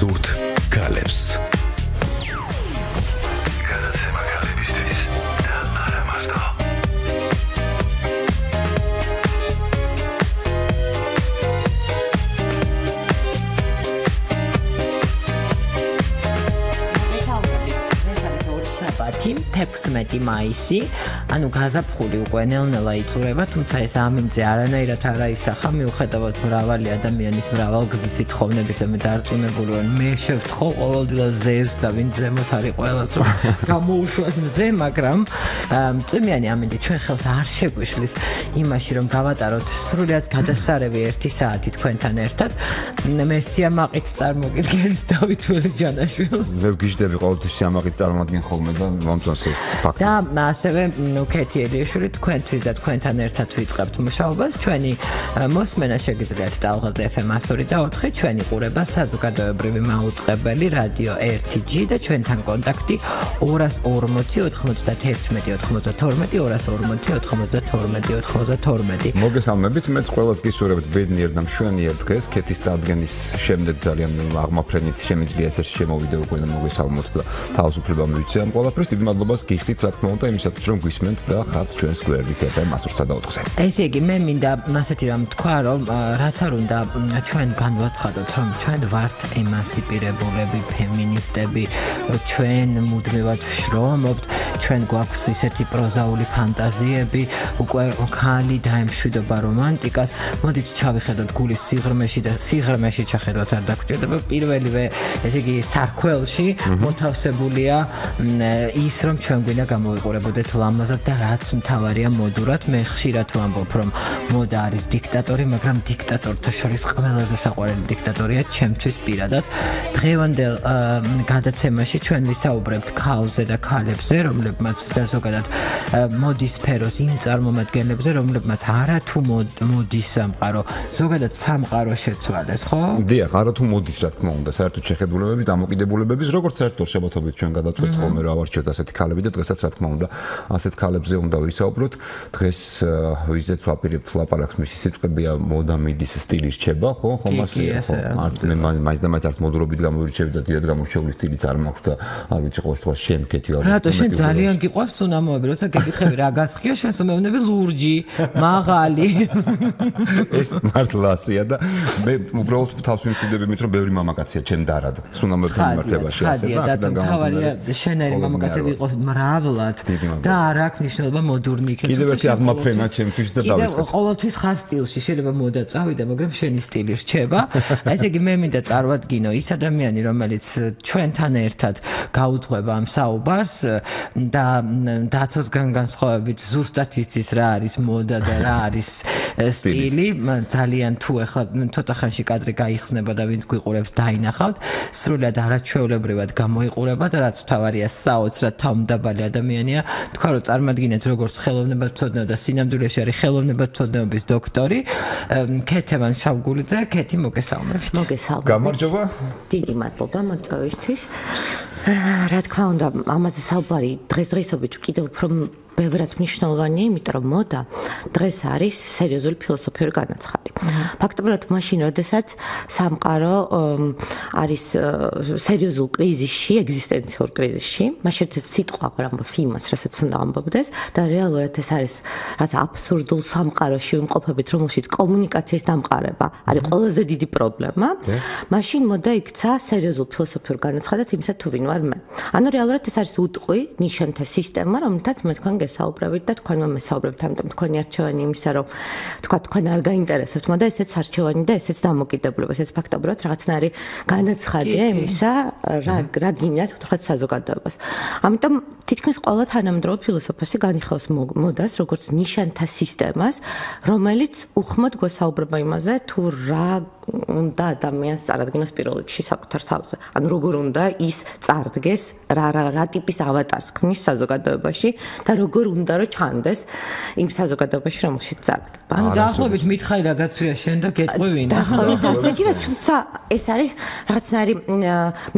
სურთ ქალებს. გადაცემა ქალებისთვის და არა მარტო. შაბათი 16 მაისი, ანუ გაზაფხული უკვე ნელ-ნელა იწურება, თუმცა ეს ამინძე არანაირად არ აისახა, მიუხედავად მრავალი ადამიანის მრავალგზის სიტყვებისა მე დარწმუნებული ვარ, მე შევთხოვ ყოველდღიურად ზევს და ვინ ზემოთ არის ყველას რომ გამოუშვას მზე, მაგრამ წვიმიანი ამინდი ჩვენ ხელს არ შეგვიშლის იმაში რომ გავატაროთ სრულად გადასარევი 1 საათი თქვენთან ერთად. მე სიამაყით წარმოგიდგენთ დავით ველიჯანაშვილს. მე ვგიჟდები ყოველთვის სიამაყით წარმოგიდგენ ხოლმე და მომწონს ეს ფაქტი. და ასევე კეთი ელიაშვილი თქვენთვის და თქვენთან ერთად ვიწყებთ მუშაობას. ჩვენი მოსმენა შეგიძლიათ ტალღაზე FM 102.4, ჩვენი ყურება საზოგადოებრივი მაუწყებელი რადიო 1G და ჩვენთან კონტაქტი 240 91 92 240 92 92. მოგესალმებით, მეც ყველას გისურვებთ ბედნიერ და მშვენიერ დღეს. კეთის წარდგენის შემდეგ ძალიან აღმაფრენით შემიძლია ეთერში შემოვიდე უკვე და მოგესალმოთ და თავისუფლება მივიცე ამ ყველაფერს. დიდ მადლობას გიხდით, რა თქმა უნდა, იმისათვის რომ გვისმენთ და ხართ ჩვენს გვერდით FM 104.4-ზე. ესე იგი, მე მინდა ასეთი რამ თქვა, რომ რაც არ უნდა ჩვენ განვაცხადოთ, რომ ჩვენ ვართ ემანსიპირებულები, ფემინისტები, ჩვენ მუდმივად ვშრომობთ, ჩვენ გვაქვს ისეთი პროზაული ფანტაზიები, უკვე ხალი დაემშვიდობა რომანტიკას. მოდით ჩავიხედოთ გულის სიღრმეში და სიღრმეში ჩახედოთ არ დაგვჭირდება. პირველივე, ესე იგი, სარქველში მოთავსებულია ის რომ ჩვენ გვინდა გამოვიყურებოდეთ ლამაზად და რაც მთავარია მოდურად. მე ხშირად ვამბობ რომ მოდა არის დიქტატორი, მაგრამ დიქტატორთა შორის ყველაზე საყვარელი დიქტატორია ჩემთვის პირადად. დღევანდელ გადაცემაში ჩვენ ვისაუბრებთ ქალზე და ქალებზე, რომლებმაც და ზოგადად მოდის სფეროს იმ წარმომადგენლებზე, რომლებმაც არათუ მოდის სამყარო, ზოგადად სამყარო შეცვალეს, ხო? დიახ, არათუ მოდის, რა თქმა უნდა, საერთოდ შეხედულებების, დამოკიდებულებების, როგორც საერთოდ შებათობით ჩვენ გადაწყვეტ ხოლმე რა ავარჩიოთ ასეთი ქალები და დღესაც რა თქმა უნდა ასეთ ქალებზე უნდა ვისაუბროთ. დღეს ვიზეც ვაპირებთ ლაპარაკს, მისი სიტყვებია მოდა მიდის სტილი რჩება, ხო? ხომ ასე, ხო? მე მაინც და მაინც არც მოდურობით გამოვირჩევი და დიდად გამორჩეული სტილიც არ მაქვს და არ ვიცი ყოველ შემთხვევაში შენ კეთი ალბათ. რატო შენ ძალიან გიყვარს უნამოები, როცა გეკითხები რა გასხია, შენს უმევნები ლურჯი, მაღალი. ეს მართლა ასეა და მე უბრალოდ თავს ვიმშვიდები მით რომ ბევრი მამაკაცია ჩემ დარად სუნამოებთან მიმართებაში ასე და თავარია შენერი მამაკაცები იყოს მრავლად და არ აქვს მნიშვნელობა მოდურნი იქნება. კიდევ ერთი აღმაფრენა ჩემთვის და დავიწყეთ. ყოველთვის ხარ სტილში, შეიძლება მოდა წავიდე, მაგრამ შენი სტილი რჩება. ესე იგი მე მინდა წარვადგინო ის ადამიანი, რომელიც ჩვენთან ერთად გაუძღვება ამ საუბარს და დათოსგან განსხვავებით ზუსტად იცის რა არის მოდა და რა არის სტილი. ძალიან თუ ახლა ცოტა ხანში კადრი გაიხსნება და ვინც გვიყურებს დაინახავთ, სრულად არაჩვეულებრივად გამოიყურება და რაც თავარია საოცრად თავმდაბალი ადამიანია. თქვა რომ წარმადგინეთ როგორც ხელოვნებათმცოდნეო და სინამდვილეში არის ხელოვნებათმცოდნეობის დოქტორი ქეთევან შავგულიძე. ქეთი, მოგესალმებით. მოგესალმებით. გამარჯობა. დიდი მადლობა მოწვევისთვის. რა თქმა უნდა, ამაზე საუბარი დღესდღეობით კიდევ უფრო ბევრად მნიშვნელოვანია, იმიტომ რომ მოდა დღეს არის სერიოზული ფილოსოფიური განაცხადი. ფაქტობრივად მაშინ, როდესაც სამყარო არის სერიოზულ კრიზისში, ეგზისტენციურ კრიზისში, მაშინ სიტყვა აღარ ამბობს იმას, რასაც უნდა ამბობდეს და რეალურად ეს არის რაც აბსურდულ სამყაროში ვიმყოფებით, რომელშიც კომუნიკაციის დამყარება არის ყველაზე დიდი პრობლემა. მაშინ მოდა იქცა სერიოზულ ფილოსოფიურ განაცხადად იმისა თუ ვინ ვარ მე. ანუ რეალურად ეს არის უტყვი, ნიშანთა სისტემა, რომელთაც მე თქვენ გესაუბრებით და თქვენმა მესაუბრებთ, ამიტომ თქვენი არჩევანი იმისა, რომ თქვენ არ გაინტერესებთ, მოდა ესეც არჩევანი და ესეც დამოკიდებლობა, ესეც ფაქტობრივად რაღაცნაირი განაცხადია იმისა, რა გინდათ თქვათ საზოგადოებას. ამიტომ თითქმის ყველა თანამედროვე ფილოსოფოსი განიხილავს მოდას როგორც ნიშანთა სისტემას, რომელიც უხმოდ გვესაუბრება იმაზე, თუ რა უნდა ადამიანს წარადგინოს პირველ რიგში საკუთარ თავზე. ანუ როგორ უნდა ის წარდგეს, რა ტიპის ავატარს ქმნის საზოგადოებაში და როგორ უნდა რომ ჩანდეს იმ საზოგადოებაში, რომელშიც წარდგება. ანუ დაახლოებით მითხარი რა გაცვია შენ და გეტყვი ვინ? დაახლოებით ასეთივე, თუმცა ეს არის რაღაცნაირი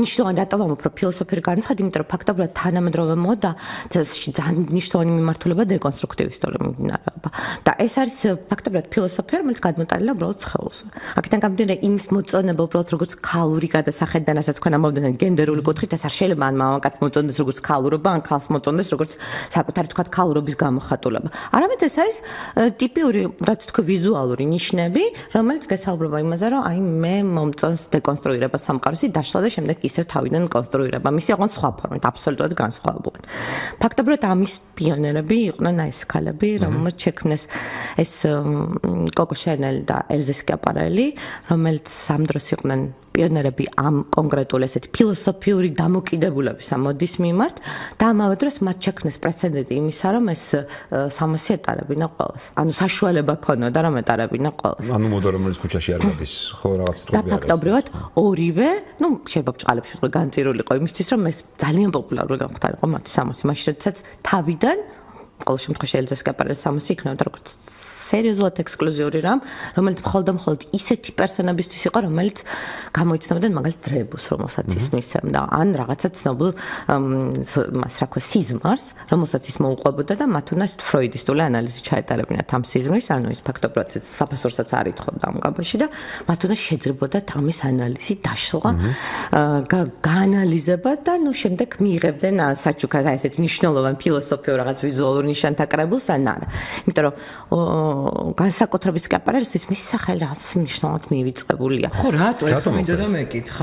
მნიშვნელოვანი რატომ ამბობ რომ ფილოსოფიური განცხადი, იმიტომ რომ ფაქტობრივად თანამედროვე მოდა ძალიან მნიშვნელოვანი მიმართულება დეკონსტრუქტივი ისტორია მიმდინარეობა. და ეს არის ფაქტობრივად ფილოსოფია, რომელიც გადმოტანილია უბრალოდ სხეულს. აქედან გამომდინარე იმის მოწონება უბრალოდ როგორც ქალური გადასახედიდან, ასაც თქვენ ამბობდნენ გენდერული კუთხით, ეს არ შეიძლება ან მამაკაც მოწონდეს როგორც ქალურობა, ან ქალს მოწონდეს როგორც საკუთარი თქვა ქალურობის გამოხატულება. არამედ ეს არის ტიპიური, რაც თქვა ვიზუალური ნიშნები, რომელიც გასაუბრება იმაზე, რომ აი მე მომწონს დეკონსტრუირება სამყაროსი, დაშლა და შემდეგ ისევ თავიდან კონსტრუირება. მისი ოღონდ სხვა ფორმით, აბსოლუტურად განსხვავებული. ფაქტობრივად ამის პიონერები იყვნენ აი ეს ქალები, რომელმაც შექმნეს ეს კოკო შანელი და ელზა სკიაპარელი, რომელიც ამ დროს იყვნენ პიონერები ამ კონკრეტულ ესეთი ფილოსოფიური დამოკიდებულების ამ მოდის მიმართ და ამავე დროს მათ შექმნეს პრეცედენტი იმისა, რომ ეს სამოსი ეტარებინა ყველას. ანუ საშუალება ქონოდა რომ ეტარებინა ყველას. ანუ მოდა რომელიც ქუჩაში არ გადის, ხო რაღაც თქო. და ფაქტობრივად ორივე, ну, შეიძლება ბჭყალებში უკვე განწირული იყო იმისთვის, რომ ეს ძალიან პოპულარული გამხდარიყო მათი სამოსი, მაშინ როდესაც თავიდან ყოველ შემთხვევაში ელზა სკიაპარელის სამოსი იქნებოდა როგორც სერიოზულად ექსკლუზიური რამ, რომელიც მხოლოდ ისეთი პერსონებისთვის იყო, რომელიც გამოიცნობდნენ მაგალითად დრებუს, რომელსაც ის მისცემდა, ან რაღაცა ცნობილ მას რა ქვია სიზმარს, რომელსაც ის მოუყვებოდა და მათ უნდა ფროიდისტული ანალიზი ჩაეტარებინათ ამ სიზმრის, ანუ ის ფაქტობრივად საფასურსაც არ ითხოვდა ამ კაბაში და მათ უნდა შეძრებოდათ ამის ანალიზი, დაშლა, გაანალიზება და ნუ შემდეგ მიიღებდნენ საჩუქრად აი ესეთ მნიშვნელოვან ფილოსოფიურ რაღაც ვიზუალურ ნიშანთა კრებულს ან არა. იმიტომ რომ განსაკუთრებით სკიაპარელის მისი სახელი რაღაც მნიშვნელოვნად მივიწყებულია. ხო, რატო მინდა და მეკითხა?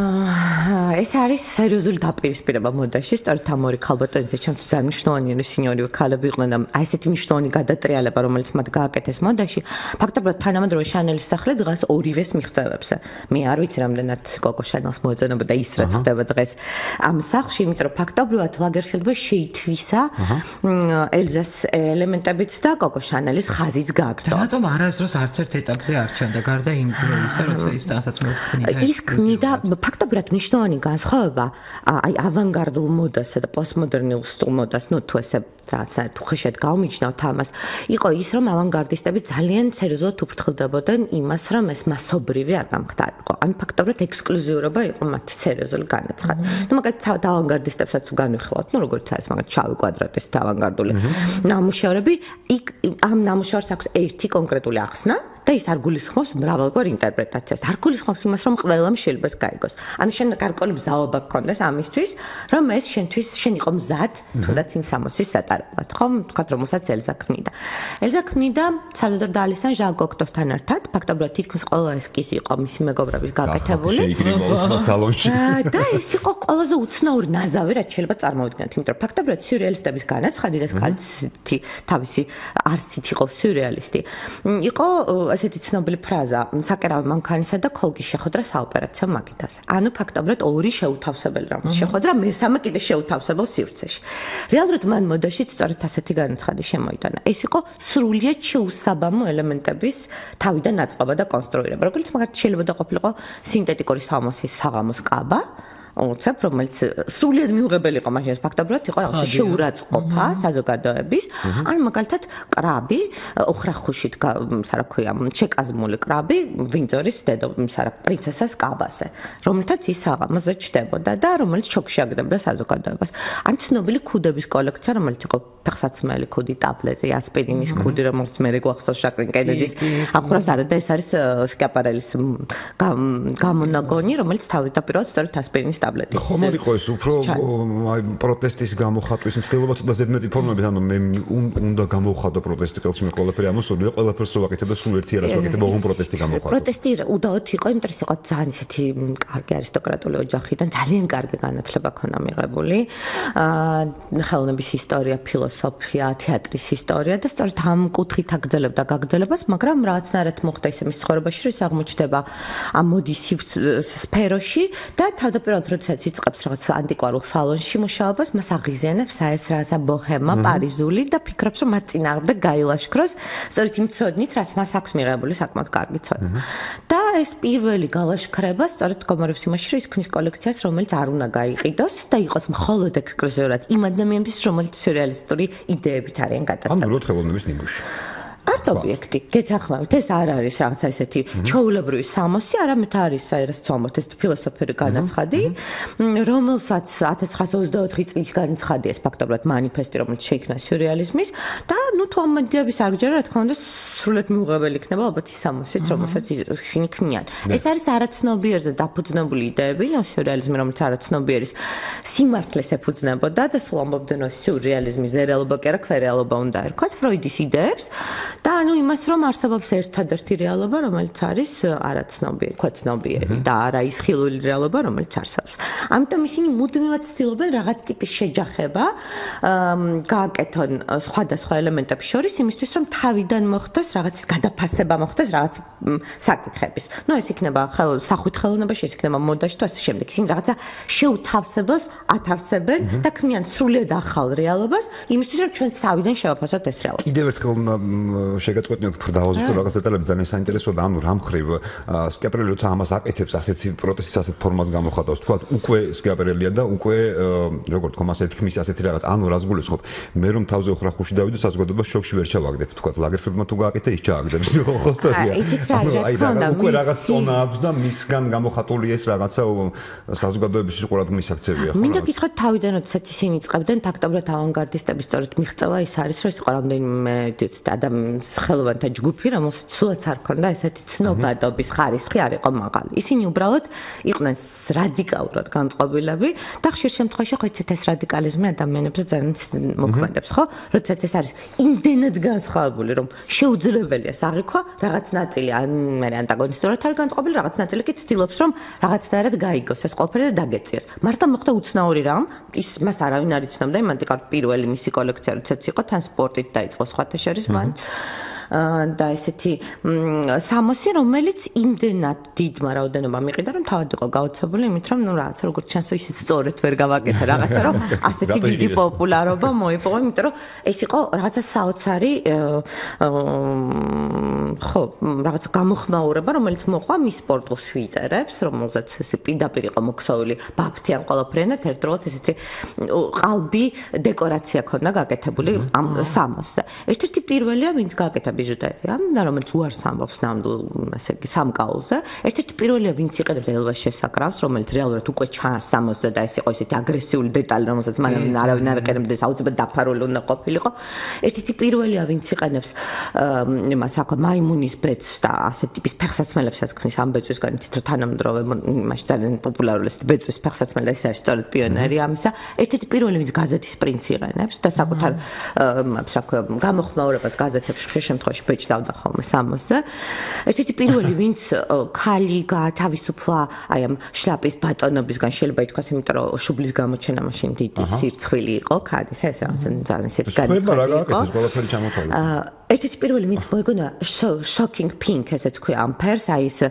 ეს არის სერიოზული დაპირისპირება მოდაში, სწორედ ამ ორი ქალბატონისა ჩემთვის ძალიან მნიშვნელოვანი სინიორივე ქალები იყვნენ და აი ესეთი მნიშვნელოვანი გადატრიალება, რომელიც მათ გააკეთეს მოდაში, ფაქტობრივად თანამედროვე შანელის სახელი დღეს ორივეს მიღწევებს. მე არ ვიცი რამდენად კოკო შანელს მოეწონებოდა ის რაც ხდება დღეს ამ სახლში, იმიტომ რომ ფაქტობრივად ლაგერფელდმა შეითვისა ელზას ელემენტებიც და კოკო შანელის ხაზიც გააგრძელა. რატომ არასდროს არც ერთ ეტაპზე არ ჩანდა გარდა იმ დროისა, როცა ის ტანსაცმელს ქმნიდა? ის ქმნიდა ფაქტობრივად მნიშვნელოვანი განსხვავება აი ავანგარდულ მოდასა და პოსტმოდერნულ სტილ მოდას, ну თუ ესე რაღაცა თუ ხეშად გავმიჩნევთ ამას, იყო ის რომ ავანგარდისტები ძალიან სერიოზულად უფრთხილდებოდნენ იმას, რომ ეს მასობრივი არ გამხდარიყო. ან ფაქტობრივად ექსკლუზიურობა იყო მათი სერიოზული განაცხადი. ну მაგალითად ავანგარდისტებსაც თუ განვიხილავთ, ну როგორც არის მაგალითად შავი კვადრატის ავანგარდული ნამუშევრები, ამ ნამუშევრს აქვს ერთი კონკრეტული ახსნა და ის არ გულისხმობს მრავალგვარ ინტერპრეტაციას. არ გულისხმობს იმას, რომ ყველამ შეიძლება გაიგოს. ანუ შენ გარკვეული მზაობა გქონდეს ამისთვის, რომ ეს შენთვის შენ იყო მზად, თუნდაც იმ სამოსის სატარებლად, ხო? თქვათ რომელსაც ელზა ქმნიდა. ელზა ქმნიდა სალვადორ დაალისთან, ჟან კოქტოსთან ერთად, ფაქტობრივად თითქმის ყველა ესკიზი იყო მისი მეგობრების გაკეთებული. და ეს იყო ყველაზე უცნაური ნაზავი, რაც შეიძლება წარმოვიდგინოთ, იმიტომ რომ ფაქტობრივად სიურეალისტების განაცხადი და ეს კალცი თავისი არსით იყო სიურეალისტი. იყო ესეთი ცნობილი ფრაზა, საკერავი მანქანისა და ქოლგის შეხვედრა საოპერაციო მაგიდაზე. ანუ ფაქტობრივად ორი შეუთავსებელი რამის შეხვედრა, მესამე კიდე შეუთავსებელ სივრცეში. რეალურად მან მოდაშიც სწორედ ასეთი განაცხადი შემოიტანა. ეს იყო სრულიად შეუსაბამო ელემენტების თავიდან ნაწყობა და კონსტრუირება. როგორც მაგალითად შეიძლება ყოფილიყო სინთეტიკური სამოსის საღამოს კაბა, უცებ რომელიც სრულიად მიუღებელი იყო მაშინ ეს ფაქტობრივად იყო რაღაცა შეურაცხყოფა საზოგადოების ან მაგალითად კრაბი ოხრახუშით სარაქვია ჩეკაზმული კრაბი ვინძორის პრინცესას კაბაზე რომელთაც ის საღამოზე ჩდებოდა და რომელიც შოკში აგდებდა საზოგადოებას ან ცნობილი ქუდების კოლექცია რომელიც იყო ფეხსაცმელი ქუდი ტაბლეტი ასპირინის ქუდი რომელსაც მე გვახსოვს შაკლინ კენედის ახურავს არა და ეს არის სკიაპარელის გამონაგონი რომელიც თავდაპირველად სწორედ ასპირინის ტაბლეტი. ხომ არ იყო ეს უფრო აი პროტესტის გამოხატვის მცდელობა ცოტა ზედმეტი ფორმებით, ანუ მე უნდა გამოვხატო პროტესტი ხელში მე ყველაფერი ამოსული და ყველაფერს რო ვაკეთებ და სულ ერთი არას ვაკეთებ, ოღონ პროტესტი გამოვხატო. პროტესტი უდაოდ იყო, იმიტომ რომ იყო ძალიან ისეთი კარგი არისტოკრატული ოჯახიდან, ძალიან კარგი განათლება ქონა მიღებული. ხელოვნების ისტორია, ფილოსოფია, თეატრის ისტორია და სწორედ ამ კუთხით აგრძელებდა გაგრძელებას, მაგრამ რაღაცნაირად მოხდა ისე მის ცხოვრებაში, რომ ის აღმოჩნდება ამ მოდის სფეროში და თავდაპირველად როდესაც იწყებს რაღაც ანტიკვარულ სალონში მუშაობას, მას აღიზიანებს ეს რაღაცა ბოჰემა, პარიზული და ფიქრობს, რომ მათ წინააღმდეგ გაილაშქროს, სწორედ იმ ცოდნით, რაც მას აქვს მიღებული საკმაოდ კარგი ცოდნა. და ეს პირველი გალაშქრება სწორედ გომარებს იმაში, რომ ის ქმნის კოლექციას, რომელიც არ უნდა გაიყიდოს და იყოს მხოლოდ ექსკლუზიურად იმ ადამიანისთვის, რომელიც სიურეალისტური იდეებით არიან გადაცემული. ამ ნამდვილად ხელოვნების ნიმუში. არ ფაქტ ობიექტი. გეთახმებით, ეს არ არის რაღაცა ესეთი ჩვეულებრივი სამოსი, არამედ არის საერთოდ ცალმოთ ეს ფილოსოფიური განაცხადი, რომელსაც 1924 წლის განაცხადია ეს ფაქტობრივად მანიფესტი, რომელიც შეიქმნა სიურრეალიზმის და თუ ამოდიების არ გჯერა, რა თქმა უნდა, სრულად მიუღებელი იქნება ალბათ ის სამოსიც, რომელსაც ისინი ქმნიან. ეს არის არაცნობიერზე დაფუძნებული იდეები, სიურრეალიზმი, რომელიც არაცნობიერის სიმართლეს ეფუძნებოდა და სულ ამბობდნენ სიურრეალიზმის რეალობა კი არა, ქვერეალობა უნდა ერქვას ფროიდის იდეებს და იმას, რომ არსებობს ერთადერთი რეალობა, რომელიც არის არაცნობიერი, ცნობიერი და არა ის ხილული რეალობა, რომელიც არსებობს. ამიტომ ისინი მუდმივად ცდილობენ რაღაც ტიპის შეჯახება გააკეთონ სხვადასხვა ელემენტების შორის იმისთვის, რომ თავიდან მოხდეს რაღაც გადაფასება მოხდეს რაღაც საკითხების. ეს იქნება სახვით ხელოვნებაში, ეს იქნება მოდაში და ასე შემდეგ. ისინი რაღაცა შეუთავსებელს ათავსებენ და ქმნიან სრულიად ახალ რეალობას იმისთვის, რომ ჩვენ თავიდან შევაფასოთ ეს რეალობა. კიდევ ერთხელ შეგაწყვეტნიოთ დავაზუსტო რაღაც დეტალები ძალიან საინტერესოა და რამ ხრივ სკიაპერელი როცა ამას აკეთებს ასეთი პროტესტის ასეთ ფორმას გამოხატავს თქვა უკვე სკიაპერელია და უკვე როგორ თქვა მასე თქმის ასეთი რაღაც რას გულისხმობ მე რომ თავზე უხრა ხუში დავიდო საზოგადოება შოქში ვერ ჩავაგდებ თქვა ლაგერფელდმა თუ გააკეთა ის ჩააგდებს ხო სწორია უკვე რაღაც წონა აქვს და მისგან გამოხატული ეს რაღაცა საზოგადოების ყურადღების აქცევია ხო მინდა გითხრათ თავიდან როდესაც ისინი იწყებდნენ ფაქტობრივად ავანგარდისტების სწორედ მიღწევა ის არის რომ ის იყო რამდენიმე ადამიანის ხელოვანთა ჯგუფი რომელსაც სულაც არ ქონდა ესეთი ცნობადობის ხარისხი არ იყო მაღალი ისინი უბრალოდ იყვნენ რადიკალურად განწყობილები და ხშირ შემთხვევაში ხო იცით ეს რადიკალიზმი ადამიანებს ძალიან მოქმედებს ხო როდესაც ეს არის იმდენად განსხვავებული რომ შეუძლებელია საღიქვა რაღაც ნაწილი მე ანტაგონისტურად არის განწყობილი რაღაც ნაწილი კი ცდილობს რომ რაღაცნაირად გაიგოს ეს ყველაფერი და დაგეწიოს მართლა მოხდა უცნაური რამ ის მას არავინ არ იცნობდა იმანტი პირველი მისი კოლექცია როდესაც იყო თან სპორტით დაიწყო სხვათა შორის მან და ესეთი სამოსი რომელიც იმდენად დიდმა რაოდენობამ იყიდა რომ თავად იყო გაოცებული იმით რომ რაღაც როგორც ჩანს ისიც სწორედ ვერ გავაკეთე რაღაცა რომ ასეთი დიდი პოპულარობა მოიპოვა იმიტომ რომ ეს იყო რაღაცა საოცარი ხო რაღაცა გამოხმაურება რომელიც მოყვა მის სპორტულ სვიტერებს რომელზეც ესე პირდაპირ იყო მოქსოვილი ბაფთი ან ყველაფრიანად ერთდროულად ესეთი ყალბი დეკორაცია ქონდა გაკეთებული ამ სამოსზე ერთ-ერთი პირველია ვინც გააკეთა ბიჟუტერია და რომელიც უარს ამბობს ნამდვილ ასე იგი სამკაულზე ერთ-ერთი პირველია ვინც იყენებს ელვას შესაკრავს რომელიც რეალურად უკვე ჩანს სამოსზე და ეს იყო ესეთი აგრესიული დეტალი რომელსაც მანამ არავინ არ იყენებდა საუბრად დაფარული უნდა ყოფილიყო ერთ-ერთი პირველია ვინც იყენებს იმას რა ქვია მაიმუნის ბეწს და ასეთ ტიპის ფეხსაცმელებსაც ქმნის ამ ბეწვისგან იცით რომ თანამედროვე იმაში ძალიან პოპულარული ეს ბეწვის ფეხსაცმელი ეს არის სწორედ პიონერი ამისა ერთ-ერთი პირველი ვინც გაზეთის პრინცი იყენებს და საკუთარ რა ქვია გამოხმაურებას გაზეთებში ხშირ შემთხვევაში ბეჭდავდა ხოლმე სამოსზე. ერთ-ერთი პირველი ვინც ქალი გაათავისუფლა აი ამ შლაპის ბატონობისგან შეიძლება ითქვას, იმიტომ რომ შუბლის გამოჩენა მაშინ დიდი სირცხვილი იყო ქალის ეს რაღაცა ძალიან ისეთი განცხადი იყო. ერთ-ერთი პირველი ვინც მოიგონა shocking pink ესეც ქვია ამ ფერს აი ეს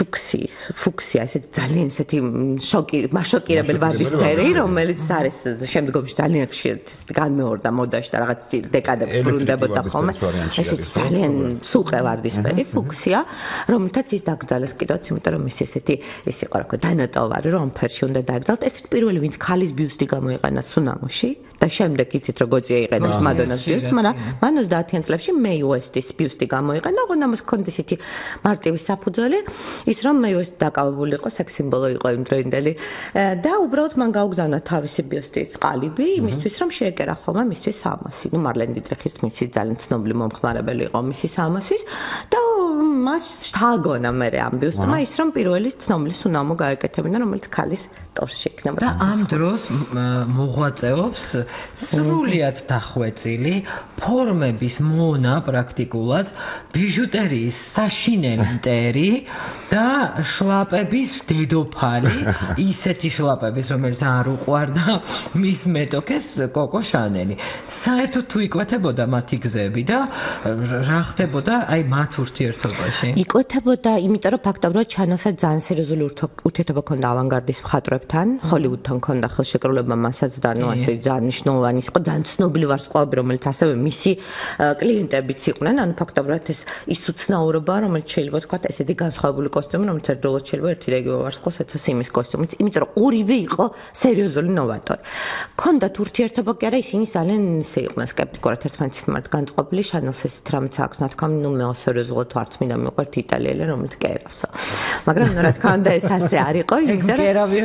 ფუქსია ესეთი ძალიან ესეთი შოკირებელი ვარდისფერი რომელიც არის შემდგომში ძალიან ხშირად განმეორდა მოდაში და რაღაც დეკადები ბრუნდებოდა ხოლმე ესეთი ძალიან სუყე ვარდისფერი ფუქსია რომელთაც ის დაკრძალეს კიდევაც იმიტომ რომ ის ესეთი ის იყო რა ქვია დანატოვარი რომ ამ ფერში უნდა დააგრძელოთ ერთ-ერთი პირველი ვინც ქალის ბიუსტი გამოიყენა სუნამოში და შემდეგ იცით რომ გოძია იყენებს მადონას ბიუსტს მაგრამ მან 30-იან წლებში მეი უესტის ბიუსტი გამოიყენა ოღონდ ამას ჰქონდა ისეთი მარტივი საფუძველი ის რომ მეი უესტი დაკავებული იყო სექს სიმბოლო იყო იმ დროინდელი და უბრალოდ მან გაუგზავნა თავისი ბიუსტის ყალიბი იმისთვის რომ შეეკერა ხოლმე მისთვის სამოსი ნუ მარლენ დიტრიხის მისი ძალიან ცნობილი მომხმარებელი იყო მისი სამოსის და მას შთაგონა მე ამ ბიუსტმა ის რომ პირველი ცნობილი სუნამო გაეკეთებინა რომელიც ქალის ტორსში იქნება და ამ დროს მოღვაწეობს სრულიად დახვეწილი ფორმების მონა პრაქტიკულად ბიჟუტერიის საშინელი მტერი და შლაპების დედოფალი ისეთი შლაპების რომელიც არ უყვარდა მის მეტოქეს კოკო შანელი საერთოდ თუ იკვეთებოდა მათი გზები და რა ხდებოდა აი მათ ურთიერთობაში იკვეთებოდა იმიტომ რომ ფაქტობრივად ჩანასაც ძალიან სერიოზული ურთიერთობა ქონდა ავანგარდის მხატვრებთან მწერლებთან, ჰოლივუდთან ქონდა ხელშეკრულება მასაც და ნუ ასე ძალიან მნიშვნელოვანი იყო, ძალიან ცნობილი ვარსკვლავები, რომელიც ასევე მისი კლიენტებიც იყვნენ, ანუ ფაქტობრივად ის უცნაურობა, რომელიც შეიძლება თქვა ესეთი განსხვავებული კოსტიუმი, რომელიც ერთდროულად შეიძლება ერთი და იგივე ვარსკვლავს ეცოს იმის კოსტიუმიც, იმიტომ რომ ორივე იყო სერიოზული ნოვატორი. ქონდათ ურთიერთობა კი არა, ისინი ძალიან ისე იყვნენ სკეპტიკურად ერთმანეთის მიმართ განწყობილი, შანელს ესეთ რამეც აქვს, ნათქვამი, ნუ მე სერიოზულად ვარც მინდა მიყვართ იტალიელი, რომელიც კერავსო. მაგრამ რა თქმა უნდა ეს ასე არ იყო, იმიტომ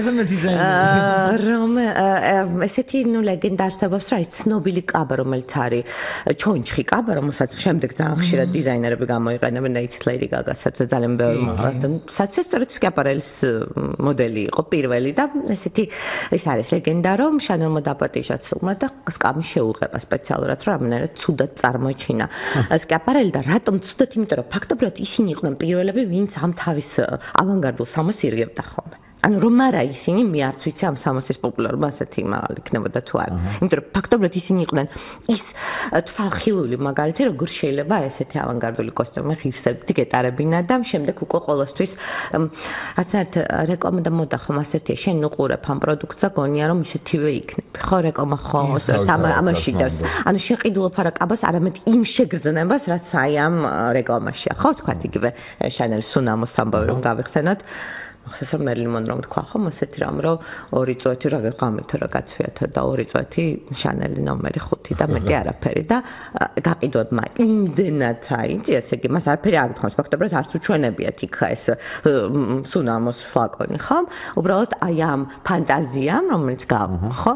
რომ ესეთი ნუ ლეგენდა არსებობს, რა ის ცნობილი კაბა, რომელიც არის ჩონჩხი კაბა, რომელსაც შემდეგ ძალიან ხშირად დიზაინერები გამოიყენებენ და იცით ლეიდი გაგასაც ძალიან ბევრი მოკლას და საცეს სწორედ სკიაპარელის მოდელი იყო პირველი და ესეთი ეს არის ლეგენდა, რომ შანელმა დაპატიჟაც უმა და სკამი შეუღება სპეციალურად, რომ რამენერად ცუდად წარმოიჩინა სკიაპარელი და რატომ ცუდად, იმიტომ რომ ფაქტობრივად ისინი იყვნენ პირველები, ვინც ამ თავის ავანგარდულ სამოს ირგებდა ხოლმე. ანუ რომ არა ისინი მე არც ვიცი ამ სამოსის პოპულარობა ასეთი მაღალი იქნებოდა თუ არა. იმიტომ რომ ფაქტობრივად ისინი იყვნენ ის თვალხილული მაგალითი, როგორ შეიძლება ესეთი ავანგარდული კოსტიუმი ღირსებით გეტარებინა და შემდეგ უკვე ყოველთვის რაც ერთ რეკლამა და მოდა ხომ ასეთია, შენ უყურებ ამ პროდუქტს და გონია რომ ისეთივე იქნება. ხო რეკლამა ხო ამაში დევს. ანუ შეყიდულობ არა კაბას, არამედ იმ შეგრძნებას, რაც აი ამ რეკლამაშია. ხო თქვა იგივე შანელის სუნამოს ამბავი რომ გავიხსენოთ. ახსენე რომ მერლინ მონრომ თქვა ხომ ასეთი რამ რომ 2 წუთი რა გეყამეთო რა გაცვიათო და 2 წუთი შანელი ნომერი 5 და მეტი არაფერი და გაყიდვებმა იმდენად აიწია ესე იგი მას არაფერი არ უთქვამს ფაქტობრივად არც უჩვენებიათ იქ ეს სუნამოს ფლაკონი ხომ უბრალოდ აი ამ ფანტაზიამ რომელიც გავა ხო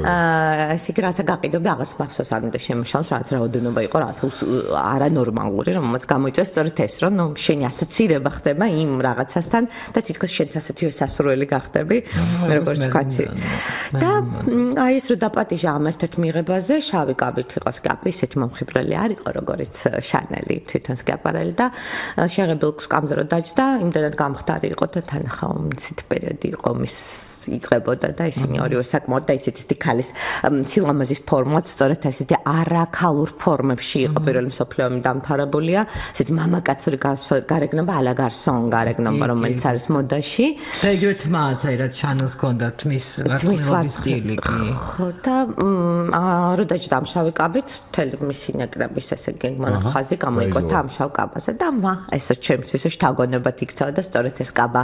ესე იგი რაცა გაყიდვები აღარც მახსოვს არ უნდა შემოშალოს რაც რაოდენობა იყო რაც არანორმალური რომელმაც გამოიწვია სწორედ ეს რომ ნუ შენი ასოცირება ხდება იმ რაღაცასთან და თითქოს შენც ასეთივე სასურველი გახდები, როგორც ვთქვათი. და აი ეს რო დაპატიჟა ამ ერთ-ერთ მიღებაზე, შავი კაბით იყო სკაპი, ისეთი მომხიბვლელი არ იყო, როგორც შანელი თვითონ სკაპარელი და შეღებილ სკამზე რო დაჯდა, იმდენად გამხდარი იყო და თანახა ისეთი პერიოდი იყო მის იწყებოდა და ისინი ორივე საკმაოდ და ისეთი დიქალის სილამაზის ფორმაც სწორედ ესეთი არაქალურ ფორმებში იყო პირველი მსოფლიო ომი დამთავრებულია ესეთი მამაკაცური გარეგნობა ალა გარსონ გარეგნობა რომელიც არის მოდაში და იგივე თმაც აი რა ჩანელს ჰქონდა თმის ვარცხნილობის სტილი კი ხო და რო დაჯდა ამ შავი კაბით მთელი მისი ნაკრების ესე გეგმანა ხაზი გამოიკვეთა ამ შავ კაბაზე და ესე ჩემთვის ესე შთაგონებად იქცა და სწორედ ეს კაბა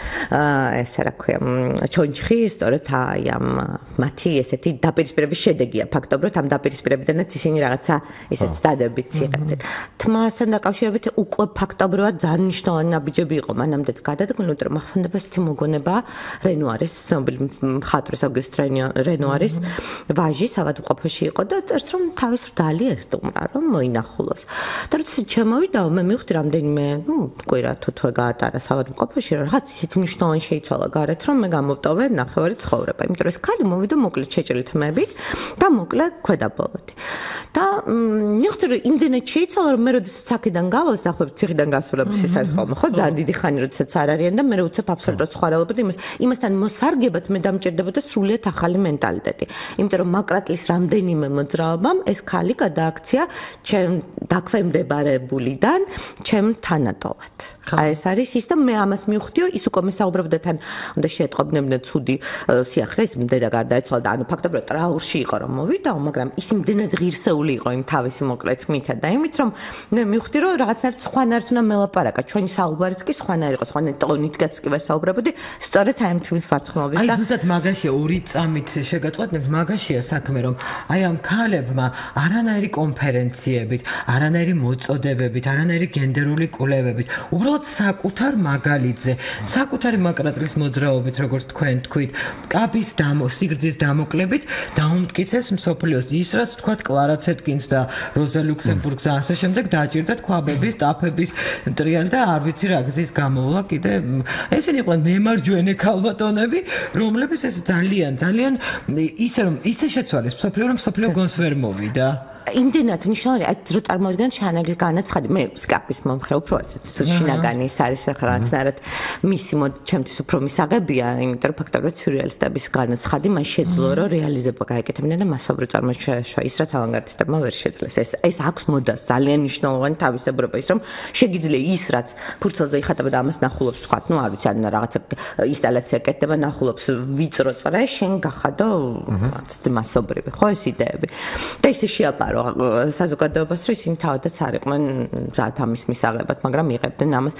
ესე რა ქვია ჩონჩხი სწორედ აი ამ მათი ესეთი დაპირისპირების შედეგია ფაქტობრივად ამ დაპირისპირებიდანაც ისინი რაღაცა ესეც დადებიც იღებდნენ თმასთან დაკავშირებით უკვე ფაქტობრივად ძალიან მნიშვნელოვანი ნაბიჯები იყო მანამდეც გადადგმული რომ ახსენდება ესეთი მოგონება რენუარის ცნობილი მხატვრის ოგიუსტ რენუარის ვაჟი ავადმყოფოში იყო და წერს რომ თავის რდალი ესტუმრა რომ მოინახულოს და როცა ჩემოვიდა მე მივხვდი რამდენიმე კვირა თუ თვე გაატარა ავადმყოფოში რაღაც ისეთი მნიშვნელოვანი შეიცვალა გარეთ რომ მე გამოვტოვე ნახევარი ცხოვრება, იმიტომ რომ ეს ქალი მოვიდა მოკლედ შეჭრილი თმებით და მოკლე ქვედაბოლოდი. და მივხვდი რომ იმდენად შეიცვალა რომ მე როდესაც აქედან გავალ დაახლოებით ციხიდან გასულების ის არის ხოლმე, ხო, ძალიან დიდი ხანი როდესაც არ არიან და მე უცებ აბსოლუტურად სხვარელებოდი იმასთან მოსარგებად მე დამჭირდებოდა სრულიად ახალი მენტალიტეტი. იმიტომ რომ მაკრატლის რამდენიმე მოძრაობამ ეს ქალი გადააქცია ჩემ დაქვემდებარებულიდან ჩემ თანატოლად. აი ეს არის ის და მე ამას მივხვდიო ის უკვე მესაუბრებდა თან უნდა შეეტყობინებდნენ ცუდი სიახლე ის დედა გარდაეცვალა და ანუ ფაქტობრივად ტრაურში იყო რომ მოვიდა მაგრამ ის იმდენად ღირსეული იყო იმ თავისი მოკლედ მითა და იმით რომ მე მივხვდი რომ რაღაცნაირად სხვანაირად უნდა მელაპარაკა ჩვენი საუბარიც კი სხვანაირი იყო სხვანაირი ტონითაც კი ვესაუბრებოდი სწორედ აი ამ თემის ვარცხნილობით და აი ზუსტად მაგაშია ორი წამით შეგაწყვეტნებთ მაგაშია საქმე რომ აი ამ ქალებმა არანაირი კონფერენციებით არანაირი მოწოდებებით არანაირი გენდერული კვლევებით უბრალოდ საკუთარ მაგალითზე საკუთარი მაკრატლის მოძრაობით როგორც თქვენ თქვით კაბის სიგრძის დამოკლებით დაუმტკიცეს მსოფლიოს ის რაც თქვათ კლარა ცეტკინს და როზა ლუქსემბურგს და ასე შემდეგ დაჭირდათ ქვაბების ტაფების ტრიალი და არ ვიცი რა გზის გამოვლა კიდე ესენი იყვნენ მემარჯვენე ქალბატონები რომლებიც ეს ძალიან ისე რომ ისე შეცვალეს მსოფლიო რომ მსოფლიო გონს ვერ მოვიდა იმდენად მნიშვნელოვანი, აი რო წარმოიდგინეთ შანელის განაცხადი, მე სკაპის მომხრე უფრო ასეთი თუ შინაგანი ის არის რაღაცნაირად მისი ჩემთვის უფრო მისაღებია, იმიტომ რომ ფაქტობრივად სიურეალისტების განაცხადი მან შეძლო რომ რეალიზება გაეკეთებინა და მასობრივ წარმოშვა ის რაც ავანგარდისტებმა ვერ შეძლეს. ეს აქვს მოდას ძალიან მნიშვნელოვანი თავისებურება ის რომ შეგიძლია ის რაც ფურცელზე იხატება და ამას ნახულობს თქვა, ну არ ვიცი, ან რაღაცა ინსტალაცია კეთდება, ნახულობს ვიწრო წრე, შენ გახადო რაღაც მასობრივი, ხო ეს იდეები. და ისე შეაპარო საზოგადოებას რომ ისინი თავადაც არ იყვნენ მზად ამის მისაღებად, მაგრამ იღებდნენ ამას.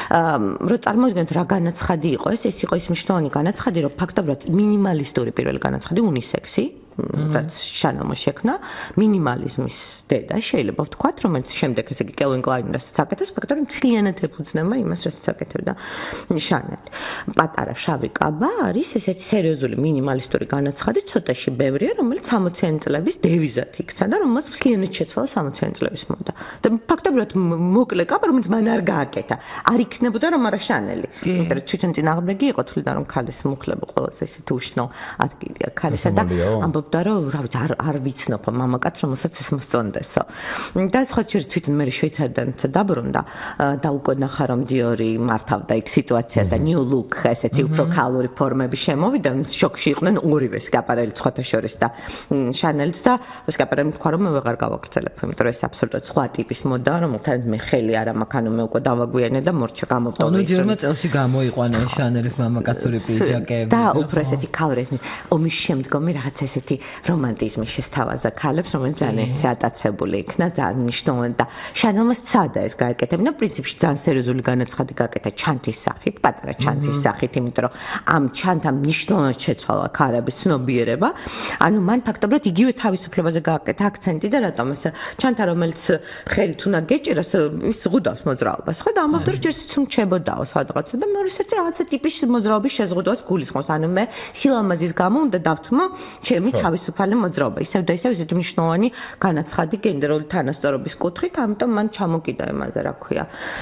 რო წარმოიდგინეთ რა განაცხადი იყო ეს იყო ის მნიშვნელოვანი განაცხადი, რომ ფაქტობრივად მინიმალისტური პირველი განაცხადი უნისექსი რაც შანელმა შექმნა მინიმალიზმის დედა შეიძლება ვთქვათ, რომელიც შემდეგ ესე იგი კელვინ კლაინი რასაც აკეთებს, ფაქტობრივად მთლიანად ეფუძნება იმას, რასაც აკეთებდა შანელი. პატარა შავი კაბა არის ესეთი სერიოზული მინიმალისტური განაცხადი, ცოტაში ბევრია, რომელიც 60-იანი წლების დევიზად იქცა და რომელიც მთლიანად შეცვალა 60-იანი წლების მოდა. და ფაქტობრივად მოკლე კაბა, რომელიც მან არ გააკეთა, არ იქნებოდა რომ არა შანელი. იმიტომ რომ თვითონ წინააღმდეგი იყო თვლიდა რომ ქალის მუხლები ყველაზე ესეთი უშნო ადგილია ქალისა და და რომ რა ვიცი არ ვიცნობ მამაკაც რომელსაც ეს მოსწონდესო. და სხვა შეიძლება თვითონ მე შვეიცარიდან დაბრუნდა და უკვე ნახა რომ დიორი მართავდა იქ სიტუაციას და new look ესეთი უფრო ქალური ფორმები შემოვიდა, შოკში იყვნენ ორივე სკაპარელი სხვათა შორის და შანელიც და სკაპარელი თქვა რომ მე ვეღარ გავაგრძელებ, იმიტომ რომ ეს აბსოლუტურად სხვა ტიპის მოდა, რომელთან მე ხელი არ მაქვს, ანუ მე უკვე დავაგვიანე და მორჩა გამოვტოვე. ანუ დიორმა წელში გამოიყვანა შანელის მამაკაცური პიჯაკები. და უფრო ესეთი ქალურიზმი, ომის შემდგომი რაღაც ესეთი რომანტიზმი შესთავაზა ქალებს, რომელიც ძალიან შეატაცებული იქნა, ძალიან მნიშვნელოვანი და შანელმა სცადა ეს გააკეთებინა, პრინციპში ძალიან სერიოზული განაცხადი გააკეთა ჩანთის სახით, პატარა ჩანთის სახით, იმიტომ რომ ამ ჩანთამ მნიშვნელოვნად შეცვალა ქალების ცნობიერება. ანუ მან ფაქტობრივად იგივე თავისუფლებაზე გააკეთა აქცენტი და რატომ ეს ჩანთა რომელიც ხელით უნდა გეჭირას, ის ზღუდავს მოძრაობას, ხო და ამბობდა რომ ჯერ სიცუმჩებოდაო სადღაცა და მეორე ერთი რაღაცა ტიპის მოძრაობის შეზღუდვას გულისხმობს. ანუ მე სილამაზის გამო უნდა დავთმო ჩემი თავისუფალი მოძრაობა. ისევ და ისევ ისეთი მნიშვნელოვანი განაცხადი გენდერული თანასწორობის კუთხით, ამიტომ მან ჩამოკიდა იმაზე, რა ქვია,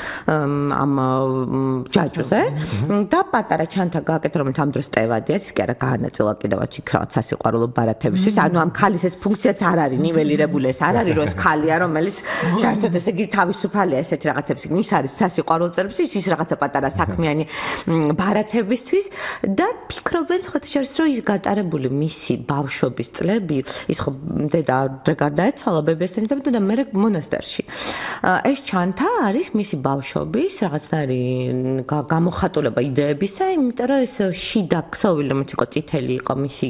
ამ ჯაჭვზე და პატარა ჩანთა გააკეთა, რომელიც ამ დროს ტევადია, ის კი არა გაანაწილა კიდევაც იქ რაღაც სასიყვარულო ბარათებისთვის. ანუ ამ ქალის ეს ფუნქციაც არ არის ნიველირებული, ეს არ არის რომ ეს ქალია, რომელიც საერთოდ ესე იგი თავისუფალია ესეთი რაღაცების. ის არის სასიყვარულო წერებისთვის, ის რაღაცა პატარა საქმიანი ბარათებისთვის და ფიქრობენ სხვათა შორის რომ ის გატარებული მისი ბავშვობის წლები, ის ხო დედა გარდაეცვალა ბებიასთან და მე მონასტერში. ეს ჩანთა არის მისი ბავშვობის რაღაცნაირი გამოხატულება იდეებისა, იმიტომ რომ ეს შიდა ქსოვილი, რომელიც იყო წითელი იყო მისი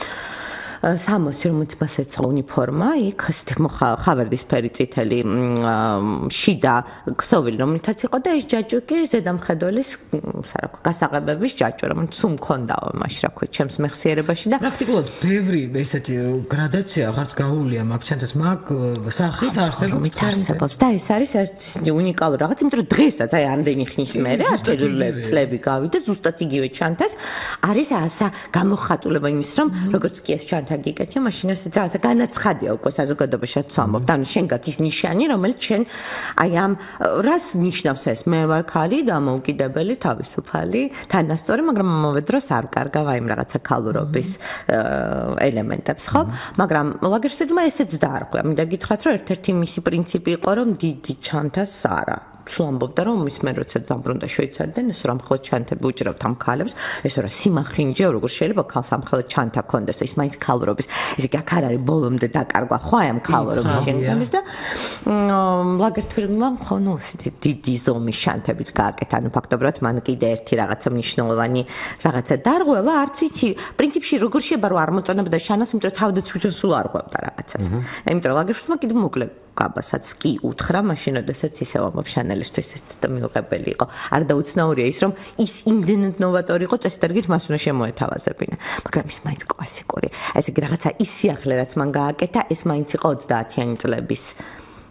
სამოსი, რომელიც მას ეცვა უნიფორმა, იქ ესეთი ხავერდისფერი წითელი შიდა ქსოვილი, რომელთაც იყო და ეს ჯაჭვი კი ზედამხედველის, რა ქვია, გასაღებების ჯაჭვი, რომელიც სულ მქონდაო მაშინ, რა ქვია, ჩემს მეხსიერებაში და პრაქტიკულად ბევრი ესეთი გრადაცია აღარც გაუულია მაგ ჩანთას, მაგ სახით არსებობს და ეს არის უნიკალური რაღაც, იმიტომ რომ დღესაც აი ამდენი ხნის მერე 10 წლები გავიდა ზუსტად იგივე ჩანთას არის რაღაცა გამოხატულება იმის რომ როგორც კი ეს ჩანთა გიკეთია, მაშინ ესეთ რაღაცა განაცხადია უკვე საზოგადოებაშიც ვამბობ. ანუ შენ გაქვს ის ნიშანი, რომელიც შენ აი ამ რას ნიშნავს ეს? მე ვარ ქალი, დამოუკიდებელი, თავისუფალი, თანასწორი, მაგრამ ამავე დროს არ კარგავ აი რაღაცა ქალურობის ელემენტებს, ხო? მაგრამ ლაგერსედმა ესეც დაარღვია. მინდა გითხრათ, რომ ერთ-ერთი მისი პრინციპი იყო, რომ დიდი ჩანთას არა. სულ ამბობდა რომ ის მე როცა დაბრუნდა შვეიცარიდან ეს რომ მხოლოდ ჩანთები უჭირავთ ამ ქალებს ეს რა სიმახინჯე როგორ შეიძლება ქალს ამ მხოლოდ ჩანთა კონდეს ის მაინც ქალურობის ესე იგი აქ არ არის ბოლომდე დაკარგვა ხო აი ამ ქალურობის შენგამის და ლაგერტფილმმა ხონო დიდი ზომის ჩანთებიც გააკეთა ანუ ფაქტობრივად მან კიდე ერთი რაღაცა მნიშვნელოვანი რაღაცა დარღვევა არც ვიცი პრინციპში როგორ შეიძლება რომ არ მოწონებდა შანას იმიტომ რომ თავდაც თვითონ სულ არ ღვევდა რაღაცას იმიტომ რომ ლაგერტფილმმა კიდე მოკლე გაბასაც კი უთხრა მაშინ როდესაც ისევ ამბობ შანელისთვის ეს და მიუღებელი იყო. არ დაუცნაურია ის რომ ის იმდენად ნოვატორი იყო წესდარგით მას უნდა შემოეთავაზებინა. მაგრამ ის მაინც კლასიკური. ესე იგი რაღაცა ის სიახლე რაც მან გააკეთა ეს მაინც იყო 30-იანი წლების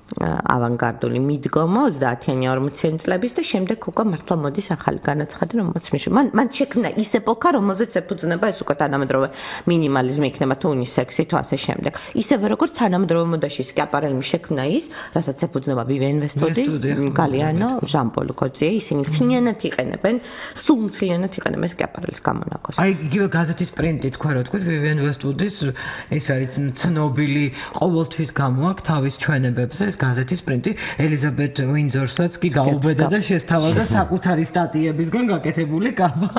ავანგარდული მიდგომა 30-იანი 40-იანი წლების და შემდეგ უკვე მართლა მოდის ახალი განაცხადი, რომელსაც მან შექმნა ის ეპოქა, რომელზეც ეფუძნება ეს უკვე თანამედროვე მინიმალიზმი იქნება თუ უნისექსი თუ ასე შემდეგ. ისევე როგორც თანამედროვე მოდაში სკიაპარელიმ შექმნა ის, რასაც ეფუძნება ვივენ ვესტვუდი, გალიანო, ჟან-პოლ გოძიე, ისინი მთლიანად იყენებენ, სულ მთლიანად იყენებენ სკიაპარელის გამონაკლისს. აი, იგივე გაზეთის პრინტი თქვა, რა თქვით, ვივენ ვესტვუდის ეს არის ცნობილი ყოველთვის გამოაქვს თავის ჩვენებებზე ეს გაზეთის პრინტი ელიზაბეთ უინძორსაც კი გაუბედა და შესთავაზა საკუთარი სტატიებისგან გაკეთებული კაბა.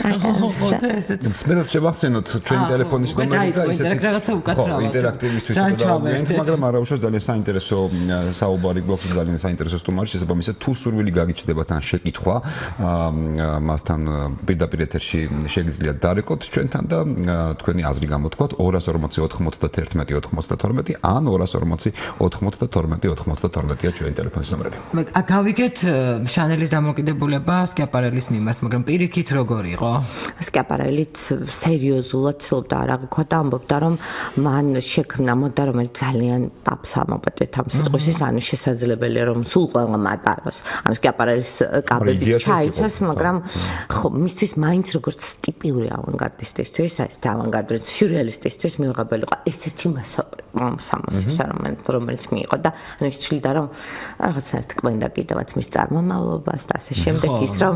ხოთე ესეც. მსმენელს შევახსენოთ ჩვენი ტელეფონის ნომერი და ისეთი რაღაცა უკაცრავად. ინტერაქტივისტვის გადავაგდეთ, მაგრამ არა უშუალოდ ძალიან საინტერესო საუბარი გვაქვს, ძალიან საინტერესო სტუმარი, შესაბამისად თუ სურვილი გაგიჩნდებათ ან შეკითხვა მასთან პირდაპირ ეთერში შეგიძლიათ დარეკოთ ჩვენთან და თქვენი აზრი გამოთქვათ 240 91 92 ან 240 92 92-ია ჩვენი ტელეფონის ნომრები. გავიგეთ შანელის დამოკიდებულება სკიაპარელის მიმართ, მაგრამ პირიქით როგორ იყო? სკიაპარელიც სერიოზულად ცდილობდა არ აღიქვა და ამბობდა, რომ მან შექმნა მოდა, რომელიც ძალიან პაპს ამობედეთ ამ სიტყვის, ანუ შესაძლებელია, რომ სულ ყველა მატაროს. ანუ სკიაპარელის კაბების ჩაიცოს, მაგრამ ხო, მისთვის მაინც როგორც ტიპიური ავანგარდისტისთვის, ეს ავანგარდისტ სიურეალისტისთვის მიუღებელი იყო ესეთი მოსამოსი, რომელიც მიიღო და ანუ ის თვლიდა, რომ რაღაცნაირად კვენდა კიდევაც მის წარმომავლობას და ასე შემდეგ ის რომ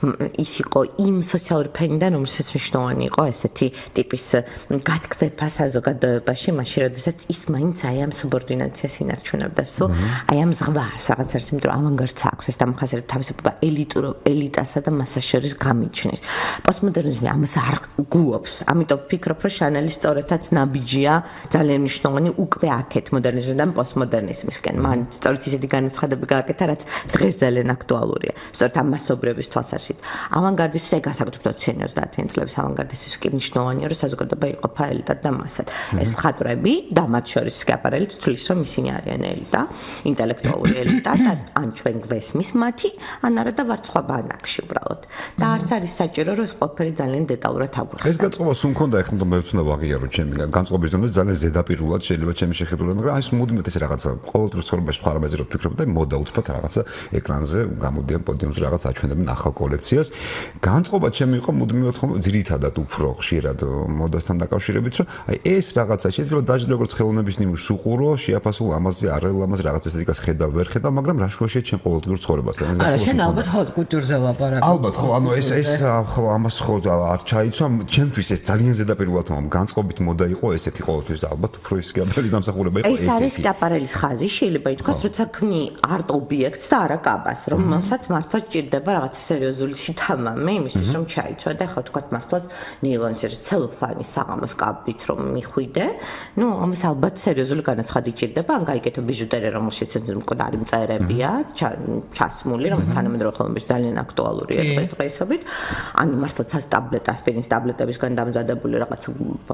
ის იყო იმ სოციალური ფენიდან, რომელსაც მნიშვნელოვანი იყო ესეთი ტიპის გათქმება საზოგადოებაში, მაშინ როდესაც ის მაინც აი ამ სუბორდინაციას ინარჩუნებდა, სულ აი ამ ზღვარს რაღაც არის, იმიტომ რომ ავანგარდს აქვს ეს დამახასიათებელი თავისუფლება ელიტასა და მასას შორის გამიჩნის. პოსტმოდერნიზმი ამას არ გუობს, ამიტომ ვფიქრობ, რომ შანელი სწორედაც ნაბიჯია ძალიან მნიშვნელოვანი უკვე აქეთ მოდერნიზმიდან პოსტმოდერნიზმისკენ. მან სწორედ ისეთი განაცხადები გააკეთა, რაც დღეს ძალიან აქტუალურია. სწორედ ამ მასობრების თვალსაზრისით. ავანგარდისტვის ეგ გასაკუთრებულად 20-30-იანი წლების ავანგარდისტვის კი მნიშვნელოვანია, რომ საზოგადოება იყოფა ელიტად და მასად. ეს მხატვრები და მათ შორის სკიაპარელიც თვლის, რომ ისინი არიან ელიტა, ინტელექტუალური ელიტა და ან ჩვენ გვესმის მათი, ან არა და ვართ სხვა ბანაკში უბრალოდ. და არც არის საჭირო, რომ ეს ყველაფერი ძალიან დეტალურად აგვიხსნა. ეს გაწყობა სულ მქონდა, ეხლა მე ვთქვა ვაღიარო ჩემი განწყობის დონეზე ძალიან ზედაპირულად შეიძლება ჩემი შეხედულება, მაგრამ აი ეს მუდმივად ეს რაღაცა ყოველდღიურ ცხოვრებაში სხვა რამაზე რო ვფიქრობ და მოდა უცბად რაღაცა ეკრანზე გამოდიან პოდიუმზე რაღაც აჩვენებენ ახალ კოლექციას. განწყობა ჩემი იყო მუდმივად ხომ ძირითადად უფრო ხშირად მოდასთან დაკავშირებით, რომ აი ეს რაღაცა შეიძლება დაჟინო როგორც ხელოვნების ნიმუშს უყურო, შეაფასულ ამაზე, არელამაზე რაღაც ესეთიკას ხედავ, ვერ ხედავ, მაგრამ რა შუაშია ჩემ ყოველდღიურ ცხოვრებასთან. არა, შენ ალბათ ხოთ კულტურაზე ლაპარაკობ. ალბათ ხო, ანუ ეს ხო ამას ხო არ ჩაიცვა, ჩემთვის ეს ძალიან ზედაპირულად განწყობით მოდა იყო ესეთი ყოველთვის და ალბათ უფრო ის სკიაპარელის დამსახურება იყო ეს არის სკიაპარელის ხაზი, შეიძლება ითქვას, როცა ქმნი არტ ობიექტს და არა კაბას, რომელსაც მართლა ჭირდება რაღაცა სერიოზული შთამამი იმისთვის, რომ ჩაიცვა და ხო თქვათ მართლაც ნეილონის ცელოფანის საღამოს კაბით რომ მიხვიდე, ნუ ამას ალბათ სერიოზული განაცხადი ჭირდება, ან გაიგეთო ბიჟუტერია, რომელშიც მკვდარი მწერებია, ჩასმული, რომ თანამედროვე ხელოვნებაში ძალიან აქტუალურია დღესდღეობით, ანუ მართლაც ტაბლეტ, ასპირინის ტაბლეტებისგან დამზადებული რაღაც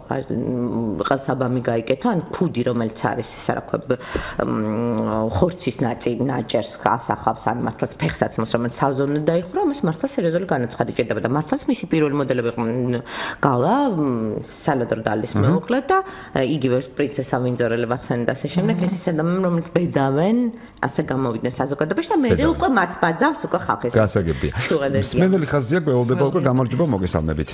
ყელსაბამი გაიგეთო, ან ქუდი, რომელიც არის ეს რა ქვია, ხორცის ნაჭერს ასახავს, ან მართლაც ფეხსაცმელს, რომელიც სავზე უნდა დაიხურო, ამას მართლა სერიოზული განაცხადი ჭირდება და მართლაც მისი პირველი მოდელები იყვნენ გალა, სალვადორ დალის მეუღლე და იგივე პრინცესა ვინძორელი ვახსენე და ასე შემდეგ, ეს ის ადამიანები, რომელიც ბედავენ, ასე გამოვიდნენ საზოგადოებაში და მე უკვე მათ ბაძავს უკვე ხალხის. გასაგებია. მსმენელი ხაზია გველოდება უკვე გამარჯობა მოგესალმებით.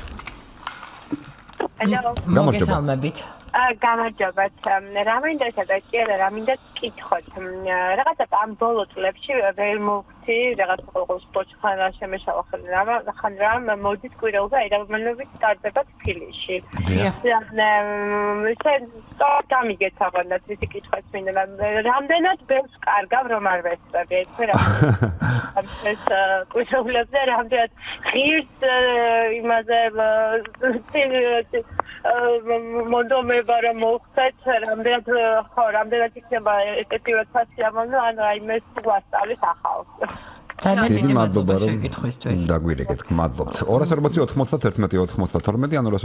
მოგესალმებით. გამარჯობათ. რა მინდა სადაც რა მინდა გკითხოთ. რაღაცა ამ ბოლო წლებში ვერ მოვხდი რაღაცა ყოველ სპორტში ხან რა შემეშალა ხან რა მოდის კვირაობა ეროვნებით სტარტება თბილისში. შენ გამიგეთ აღანაც ისე კითხვაც მინდა რამდენად ბევრს კარგავ რომ არ ვესწრები ეს რა ეს კვირაობებზე რამდენად ღირს იმაზე მონდომება რომ მოხდეთ რამდენად იქნება ეფექტიურად ფასი ამონო ან რაიმე გვასწავლის ახალს ძალიან დიდი მადლობა რომ შეკითხვისთვის. დაგვირეკეთ, გმადლობთ. 240 91 ან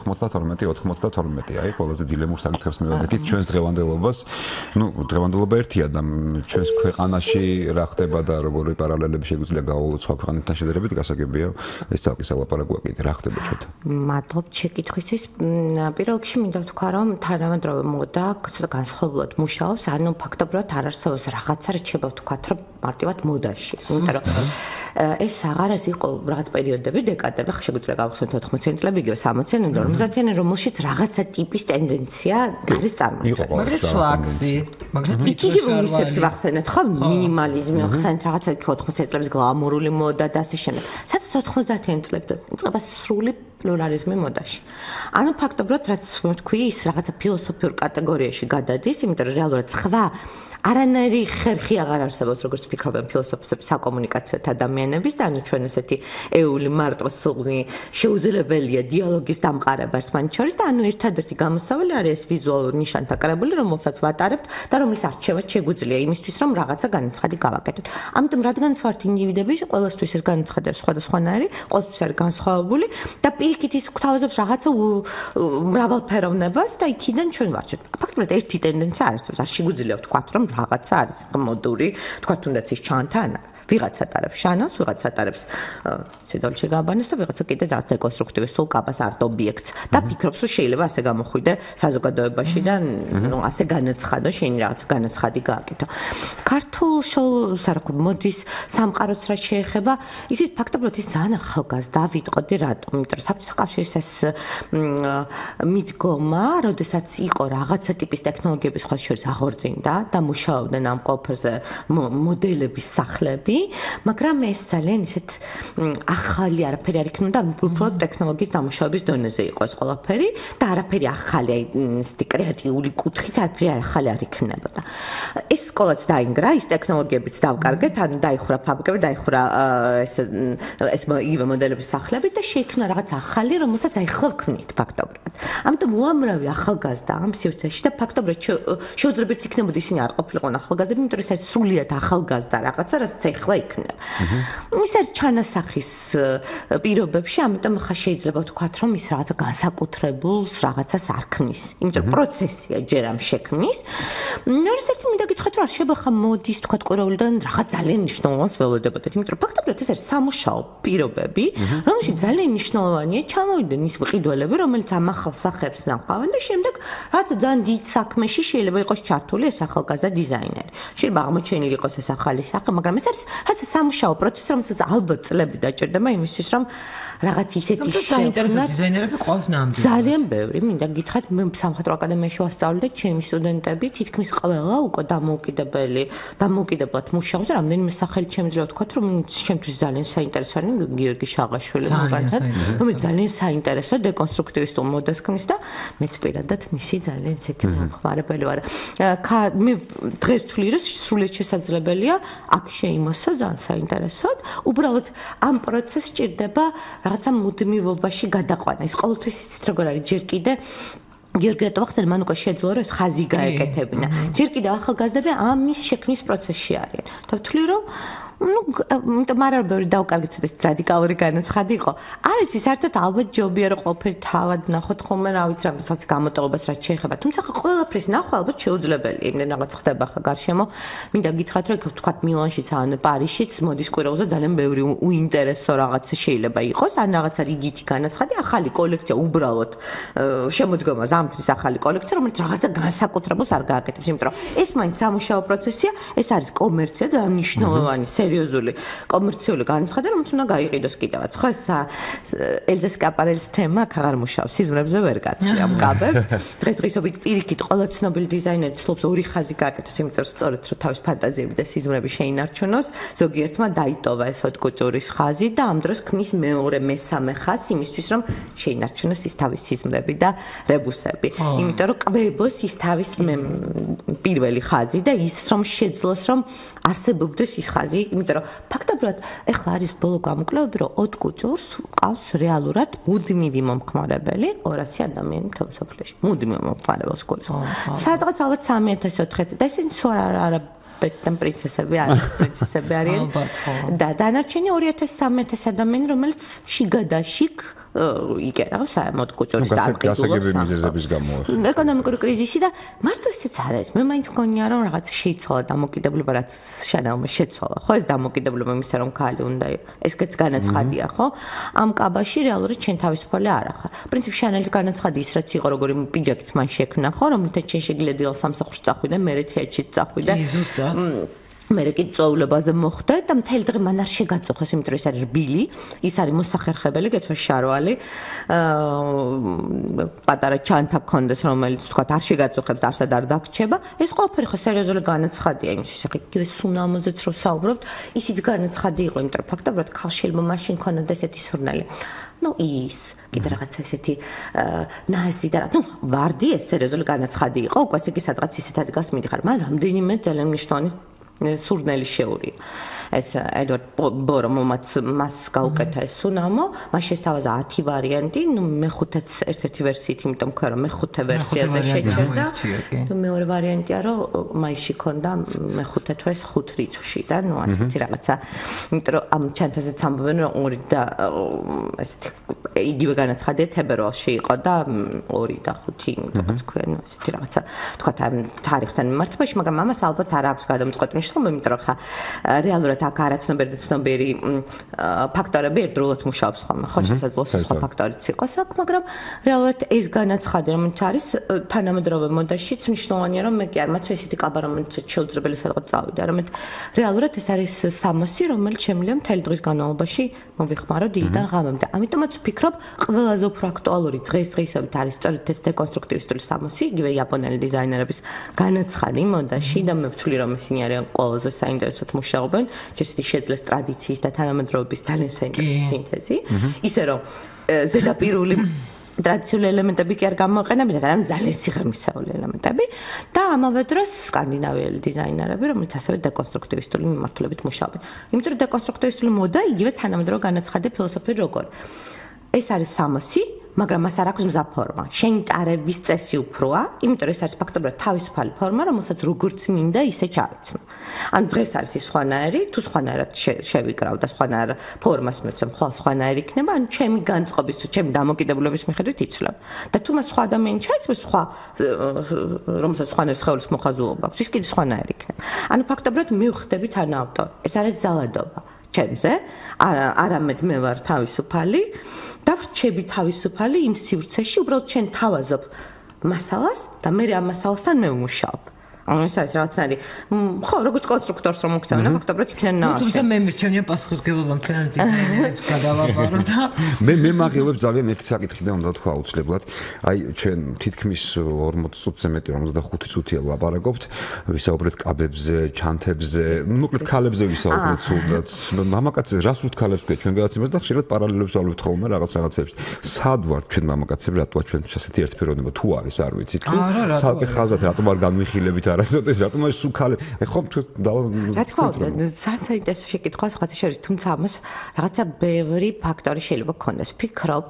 240 92 92. აი, ყველაზე დილემურ საკითხებს მივადგეთ ჩვენს დღევანდელობას. ნუ, დღევანდელობა ერთია და ჩვენს ქვეყანაში რა ხდება და როგორი პარალელები შეგვიძლია გავავლოთ სხვა ქვეყნებთან შედარებით, გასაგებია ეს ცალკე სალაპარაკოა კიდე რა ხდება ჩვენთან. მადლობთ შეკითხვისთვის. პირველ რიგში მინდა ვთქვა, რომ თანამედროვე მოდა ცოტა განსხვავებულად მუშაობს, ანუ ფაქტობრივად არ არსებობს რაღაცა, რაც შეიძლება ვთქვათ, რომ მარტივად მოდაში. იმიტომ რომ ეს აღარ იყო რაღაც პერიოდები, დეკადები, შეგვიძლია გავხსენოთ 80-იანი წლები, იგივე 60-იანი, 50-იანი, რომელშიც რაღაცა ტიპის ტენდენცია არის წარმოქმნილი. მაგრამ შლაქსი, მაგრამ იგი უნისექსი ვახსენეთ, ხო, მინიმალიზმი ვახსენეთ, რაღაცა 80-იანი წლების გლამურული მოდა და ასე შემდეგ. სადაც 90-იანი წლებში იწყება სრული პლურალიზმი მოდაში. ანუ ფაქტობრივად რაც ვთქვი, ის რაღაცა ფილოსოფიურ კატეგორიაში გადადის, იმიტომ რომ რეალურად სხვა არანაირი ხერხი აღარ არსებობს, როგორც ფიქრობენ ფილოსოფოსები საკომუნიკაციო ადამიანების და ანუ ჩვენ ესეთი ეული მარტოსული შეუძლებელია დიალოგის დამყარება ერთმანეთს შორის და ანუ ერთადერთი გამოსავალი არის ეს ვიზუალური ნიშანთა კრებული, რომელსაც ვატარებთ და რომლის არჩევაც შეგვიძლია იმისთვის, რომ რაღაცა განაცხადი გავაკეთოთ. ამიტომ რადგანაც ვართ ინდივიდები, ყველასთვის ეს განაცხადი არის სხვადასხვანაირი, ყოველთვის არის განსხვავებული და პირიქით ის გვთავაზობს რაღაცა მრავალფეროვნებას და იქიდან ჩვენ ვარჩევთ. ფაქტობრივად ერთი ტენდენცია არის, არ შეგვიძლია ვთქვათ, რომ რაღაცა არის მოდური, თქვა თუნდაც ის ჩანთან ვიღაცა ატარებს შანოს, ვიღაცა ატარებს ცედოლჩე გაბანეს და ვიღაცა კიდე რა დეკონსტრუქტივის სულ კაბას ართ ობიექტს და ფიქრობს რომ შეიძლება ასე გამოხვიდე საზოგადოებაში და ნუ ასე განაცხადო, შენი რაღაც განაცხადი გააკეთო. ქართულ სარაკო მოდის სამყაროც რაც შეეხება, ისიც ფაქტობრივად ის ძალიან ახალგაზრდა ვიტყოდი რატომ? იმიტომ რომ საბჭოთა კავშირის ეს მიდგომა, როდესაც იყო რაღაცა ტიპის ტექნოლოგიების სხვა შორის აღორძინდა და მუშაობდნენ ამ ყველაფერზე მოდელების სახლები, მაგრამ ეს ძალიან ისეთ ახალი არაფერი არ იქნება და უბრალოდ ტექნოლოგიის დამუშავების დონეზე იყო ეს ყველაფერი და არაფერი ახალი, ისეთი კრეატიული კუთხით არაფერი ახალი არ იქნებოდა. ეს სკოლაც დაინგრა, ის ტექნოლოგიებიც დავკარგეთ, ანუ დაიხურა ფაბრიკები, დაიხურა ეს იგივე მოდელების სახლები და შეიქმნა რაღაც ახალი, რომელსაც ახლა ვქმნით ფაქტობრივად. ამიტომ უამრავი ახალგაზრდა ამ სივრცეში და ფაქტობრივად შეუძლებელიც იქნებოდა ისინი არ ყოფილიყო ახალგაზრდები, იმიტომ რომ ეს არის სრულიად ახალგაზრდა რაღაცა, რასაც ახლა იქნება. ის არის ჩანასახის პირობებში, ამიტომ ხა შეიძლება ვთქვათ, რომ ის რაღაცა განსაკუთრებულს რაღაცას არ ქმნის. იმიტომ რომ პროცესია ჯერ ამ შექმნის. ნორს ერთი მინდა გითხრათ, რომ არ შეიძლება ხა მოდის თქვათ კვირაულიდან რაღაც ძალიან მნიშვნელოვანს ველოდებოდეთ, იმიტომ რომ ფაქტობრივად ეს არის სამუშაო პირობები, რომელშიც ძალიან მნიშვნელოვანია ჩამოვიდნენ ის მყიდველები, რომელიც ამ ახალ სახეებს ნახავენ და შემდეგ რაღაცა ძალიან დიდ საქმეში შეიძლება იყოს ჩართული ეს ახალგაზრდა დიზაინერი. შეიძლება აღმოჩენილი იყოს ეს ახალი სახე, მაგრამ ეს არის რაღაცა სამუშაო პროცესი, რომელსაც ალბათ წლები დაჭირდება იმისთვის, რომ რაღაც ისეთი საინტერესო დიზაინერები ყავს ნამდვილად. ძალიან ბევრი, მინდა გითხრათ, მე სამხატვრო აკადემიაში ვასწავლე და ჩემი სტუდენტები თითქმის ყველა უკვე დამოუკიდებლად მუშაობს და რამდენიმე სახელით შემიძლია ვთქვათ, რომ ჩემთვის ძალიან საინტერესო არის გიორგი შაღაშვილი მაგალითად, რომელიც ძალიან საინტერესო დეკონსტრუქტივისტულ მოდას ქმნის და მეც პირადად მისი ძალიან ისეთი მომხმარებელი ვარ. მე დღეს ვთვლი, რომ სრულიად შესაძლებელია აქ შეიმოსო ძალიან საინტერესოდ. უბრალოდ ამ პროცესს სჭირდება რაღაცა მუდმივობაში გადაყვანა. ის ყოველთვის იცით როგორ არის, ჯერ კიდე გიორგი რატო ახსენე, მან უკვე შეძლო რომ ეს ხაზი გაეკეთებინა. ჯერ კიდე ახალგაზრდები ამის შექმნის პროცესში არიან. და ვთვლი რომ მაგრამ ბევრი დავკარგეთ ეს რადიკალური განაცხადი იყო. არის ის საერთოდ ალბათ ჯობია რომ ყველაფერი თავად ნახოთ ხოლმე, რა ვიცი, რაღაც გამოტოვებას რაც შეეხება. თუმცა ყველაფრის ნახვა ალბათ შეუძლებელია, იმდენ რაღაც ხდება ხა გარშემო. მინდა გითხრათ, რომ ვთქვათ მილანშიც ან პარიზშიც მოდის კვირაულზე ძალიან ბევრი უინტერესო რაღაც შეიძლება იყოს, ან რაღაცა რიგითი განაცხადი, ახალი კოლექცია უბრალოდ შემოდგომა ზამთრის ახალი კოლექცია, რომელიც რაღაცა განსაკუთრებულს არ გააკეთებს, იმიტომ რომ ეს მაინც სამუშაო პროცესია, ეს არის კომერცია, ძალიან მნიშვნელოვანი სერიოზული კომერციული განაცხადი, რომელიც უნდა გაიყიდოს კიდევაც. ხო, ეს ელზა სკაპარელის თემა აქ აღარ მუშაობს, სიზმრებზე ვერ გაცვია მკაბებს. დღესდღეობით პირიქით ყველა ცნობილი დიზაინერი ცდილობს ორი ხაზი გააკეთოს, იმიტომ რომ სწორედ რომ თავის ფანტაზიები და სიზმრები შეინარჩუნოს, ზოგიერთმა დაიტოვა ეს ჰოტკულტურის ხაზი და ამ დროს ქმნის მეორე, მესამე ხაზს იმისთვის, რომ შეინარჩუნოს ის თავის სიზმრები და რებუსები. იმიტომ რომ ყვებოს ის თავის პირველი ხაზი და ის რომ შეძლოს რომ არსებობდეს ის ხაზი, იმიტომ რომ ფაქტობრივად ეხლა არის ბოლო გამოკვლევები, რომ ჰოტკულტურს ყავს რეალურად მუდმივი მომხმარებელი 200 ადამიანი მთელ სოფლიოში. მუდმივი მომხმარებელს გულს. სადღაც ალბათ 3004 და ისინი სულ არა ბედთან პრინცესები არის, პრინცესები არიან. და დანარჩენი 2000-300 ადამიანი, რომელიც შიგადაშიგ იგე რა საერთოდ კუჭურის დამყიდულობს. გასაგები მიზეზების გამო. ეკონომიკური კრიზისი და მარტო ესეც არ არის. მე მაინც მგონია რომ რაღაც შეიცვალა დამოკიდებულება, რაც შანელმა შეცვალა. ხო ეს დამოკიდებულება იმისა რომ ქალი უნდა ესეც განაცხადია, ხო? ამ კაბაში რეალურად შენ თავისუფალი არ ახარ. პრინციპში შანელის განაცხადი ის რაც იყო როგორი პიჯაკიც მან შექმნა, ხო, რომელთაც შენ შეგიძლია დილ სამსახურში წახვიდე, მერე თეატრში წახვიდე. ზუსტად. მერე კი წვეულებაზე მოხვდა და მთელი დღე მან არ შეგაწუხეს, იმიტომ რომ ეს არის რბილი, ის არის მოსახერხებელი, გეცვა შარვალი. პატარა ჩანთა გქონდეს, რომელიც თქვა არ შეგაწუხებს, არსად არ დაგრჩება. ეს ყველაფერი ხო სერიოზული განაცხადია იმისთვის, ახლა იგივე სუნამოზეც რო საუბრობთ, ისიც განაცხადი იყო, იმიტომ რომ ფაქტობრივად ქალ შეიძლება მაშინ ქონოდა ესეთი სურნელი. ну ის კიდე რაღაცა ესეთი ნაზი და ну ვარდი ეს სერიოზული განაცხადი იყო, უკვე ესე იგი სადღაც ისეთ ადგილას მიდიხარ, მაგრამ რამდენიმე ძალიან მნიშვნელოვანი სურნელი შეურია. ეს ედვარდ ბორომ მას გაუკეთა ეს სუნამო, მას შესთავაზა 10 ვარიანტი, ну მეხუთეც ერთ-ერთი ვერსიით, იმიტომ ქვია რომ მეხუთე ვერსიაზე შეჭერდა. ну მეორე ვარიანტია რომ მაისში ქონდა მეხუთე თვეს 5 რიცხვში და ну ასეთი რაღაცა. იმიტომ რომ ამ ჩანთაზეც ამბობენ რომ 2 და ესეთი იგივე განაცხადია თებერვალში იყო და 2 და 5 რაღაც ქვია, ну ესეთი რაღაცა. თქვა თარიღთან მიმართებაში, მაგრამ ამას ალბათ არ აქვს გადამწყვეტი მნიშვნელობა, იმიტომ რომ ხა რეალურად აქ არაცნობერი და ცნობერი ფაქტორები ერთდროულად მუშაობს ხოლმე, ხო, შესაძლოა სხვა ფაქტორიც იყოს აქ, მაგრამ რეალურად ეს განაცხადი, რომელიც არის თანამედროვე მოდაშიც მნიშვნელოვანია, რომ მე კი არ მაცვე ესეთი კაბა, რომელიც შეუძლებელი სადღაც წავიდა, რომ რეალურად ეს არის სამოსი, რომელიც შემიძლია მთელი დღის განმავლობაში მოვიხმარო დილიდან ღამემდე. ამიტომაც ვფიქრობ, ყველაზე უფრო აქტუალური დღესდღეობით არის სწორედ ეს დეკონსტრუქტივის სტილის სამოსი, იგივე იაპონელი დიზაინერების განაცხადი მოდაში და მე ვთვლი, რომ ისინი არიან ყველაზე საინტერესოდ მუშაობენ, შესაძლოა შეძლეს ტრადიციის და თანამედროვეობის ძალიან საინტერესო სინთეზი, ისე რომ ზედაპირული ტრადიციული ელემენტები კი არ გამოიყენებიათ, არამედ ძალიან სიღრმისეული ელემენტები და ამავე დროს სკანდინავიელი დიზაინერები, რომელიც ასევე დეკონსტრუქტივის სტილის მიმართულებით მუშაობენ. იმიტომ რომ დეკონსტრუქტივის სტილის მოდა იგივე თანამედროვე განაცხადი ფილოსოფია როგორ. ეს არის სამოსი, მაგრამ მას არ აქვს მზა ფორმა. შენი ტარების წესი უფროა, იმიტომ რომ ეს არის ფაქტობრივად თავისუფალი ფორმა, რომელსაც როგორც მინდა ისე ჩავეცმ. ან დღეს არის ის სხვანაირი, თუ სხვანაირად შევიკრავ და სხვანაირ ფორმას მივცემ, ხვალ სხვანაირი იქნება, ან ჩემი განწყობის თუ ჩემი დამოკიდებულების მიხედვით იცვლებ. და თუ მას სხვა ადამიანი ჩაიცმის, სხვა რომელსაც სხვანაირ სხეულის მოხაზულობა აქვს, ის კიდე სხვანაირი იქნება. ანუ ფაქტობრივად მე ვხდები თანაავტორი. ეს არის ძალადობა. ჩემზე, არამედ მე ვარ თავისუფალი და ვრჩები თავისუფალი იმ სივრცეში, უბრალოდ შენ თავაზობ მასალას და მე ამ მასალასთან მე ვმუშაობ. ანუ ეს არის რაღაცნაირი, ხო, როგორც კონსტრუქტორს რომ მოგწევნა, ფაქტობრივად იქნება ნააშენი. თუმცა მე მირჩენია პასუხისმგებლობა მთლიან დიზაინერებს გადავაბარო და მე მაგილებ ძალიან ერთი საკითხიდან უნდა თქვა აუცილებლად. აი ჩვენ თითქმის 40 წუთზე მეტი 55 წუთია ვლაპარაკობთ, ვისაუბრეთ კაბებზე, ჩანთებზე, მოკლედ ქალებზე ვისაუბრეთ სულდად. მამაკაცებს რას ვთქვით ქალებს ვქეთ ჩვენ გადაცემას და ხშირად პარალელებს ვავლევთ ხოლმე რაღაცებში. სად ვარ ჩვენ მამაკაცები, რატოა ჩვენ ასეთი ერთფეროვნება თუ არის, არ ვიცი. თუ ცალკე ხაზად რატომ არ განვიხილებით არასოდეს რატომ ის სულ ხომ თუ რა თქმა უნდა საინტერესო შეკითხვა სხვათა შორის, თუმცა ამას რაღაცა ბევრი ფაქტორი შეიძლება გქონდეს. ვფიქრობ,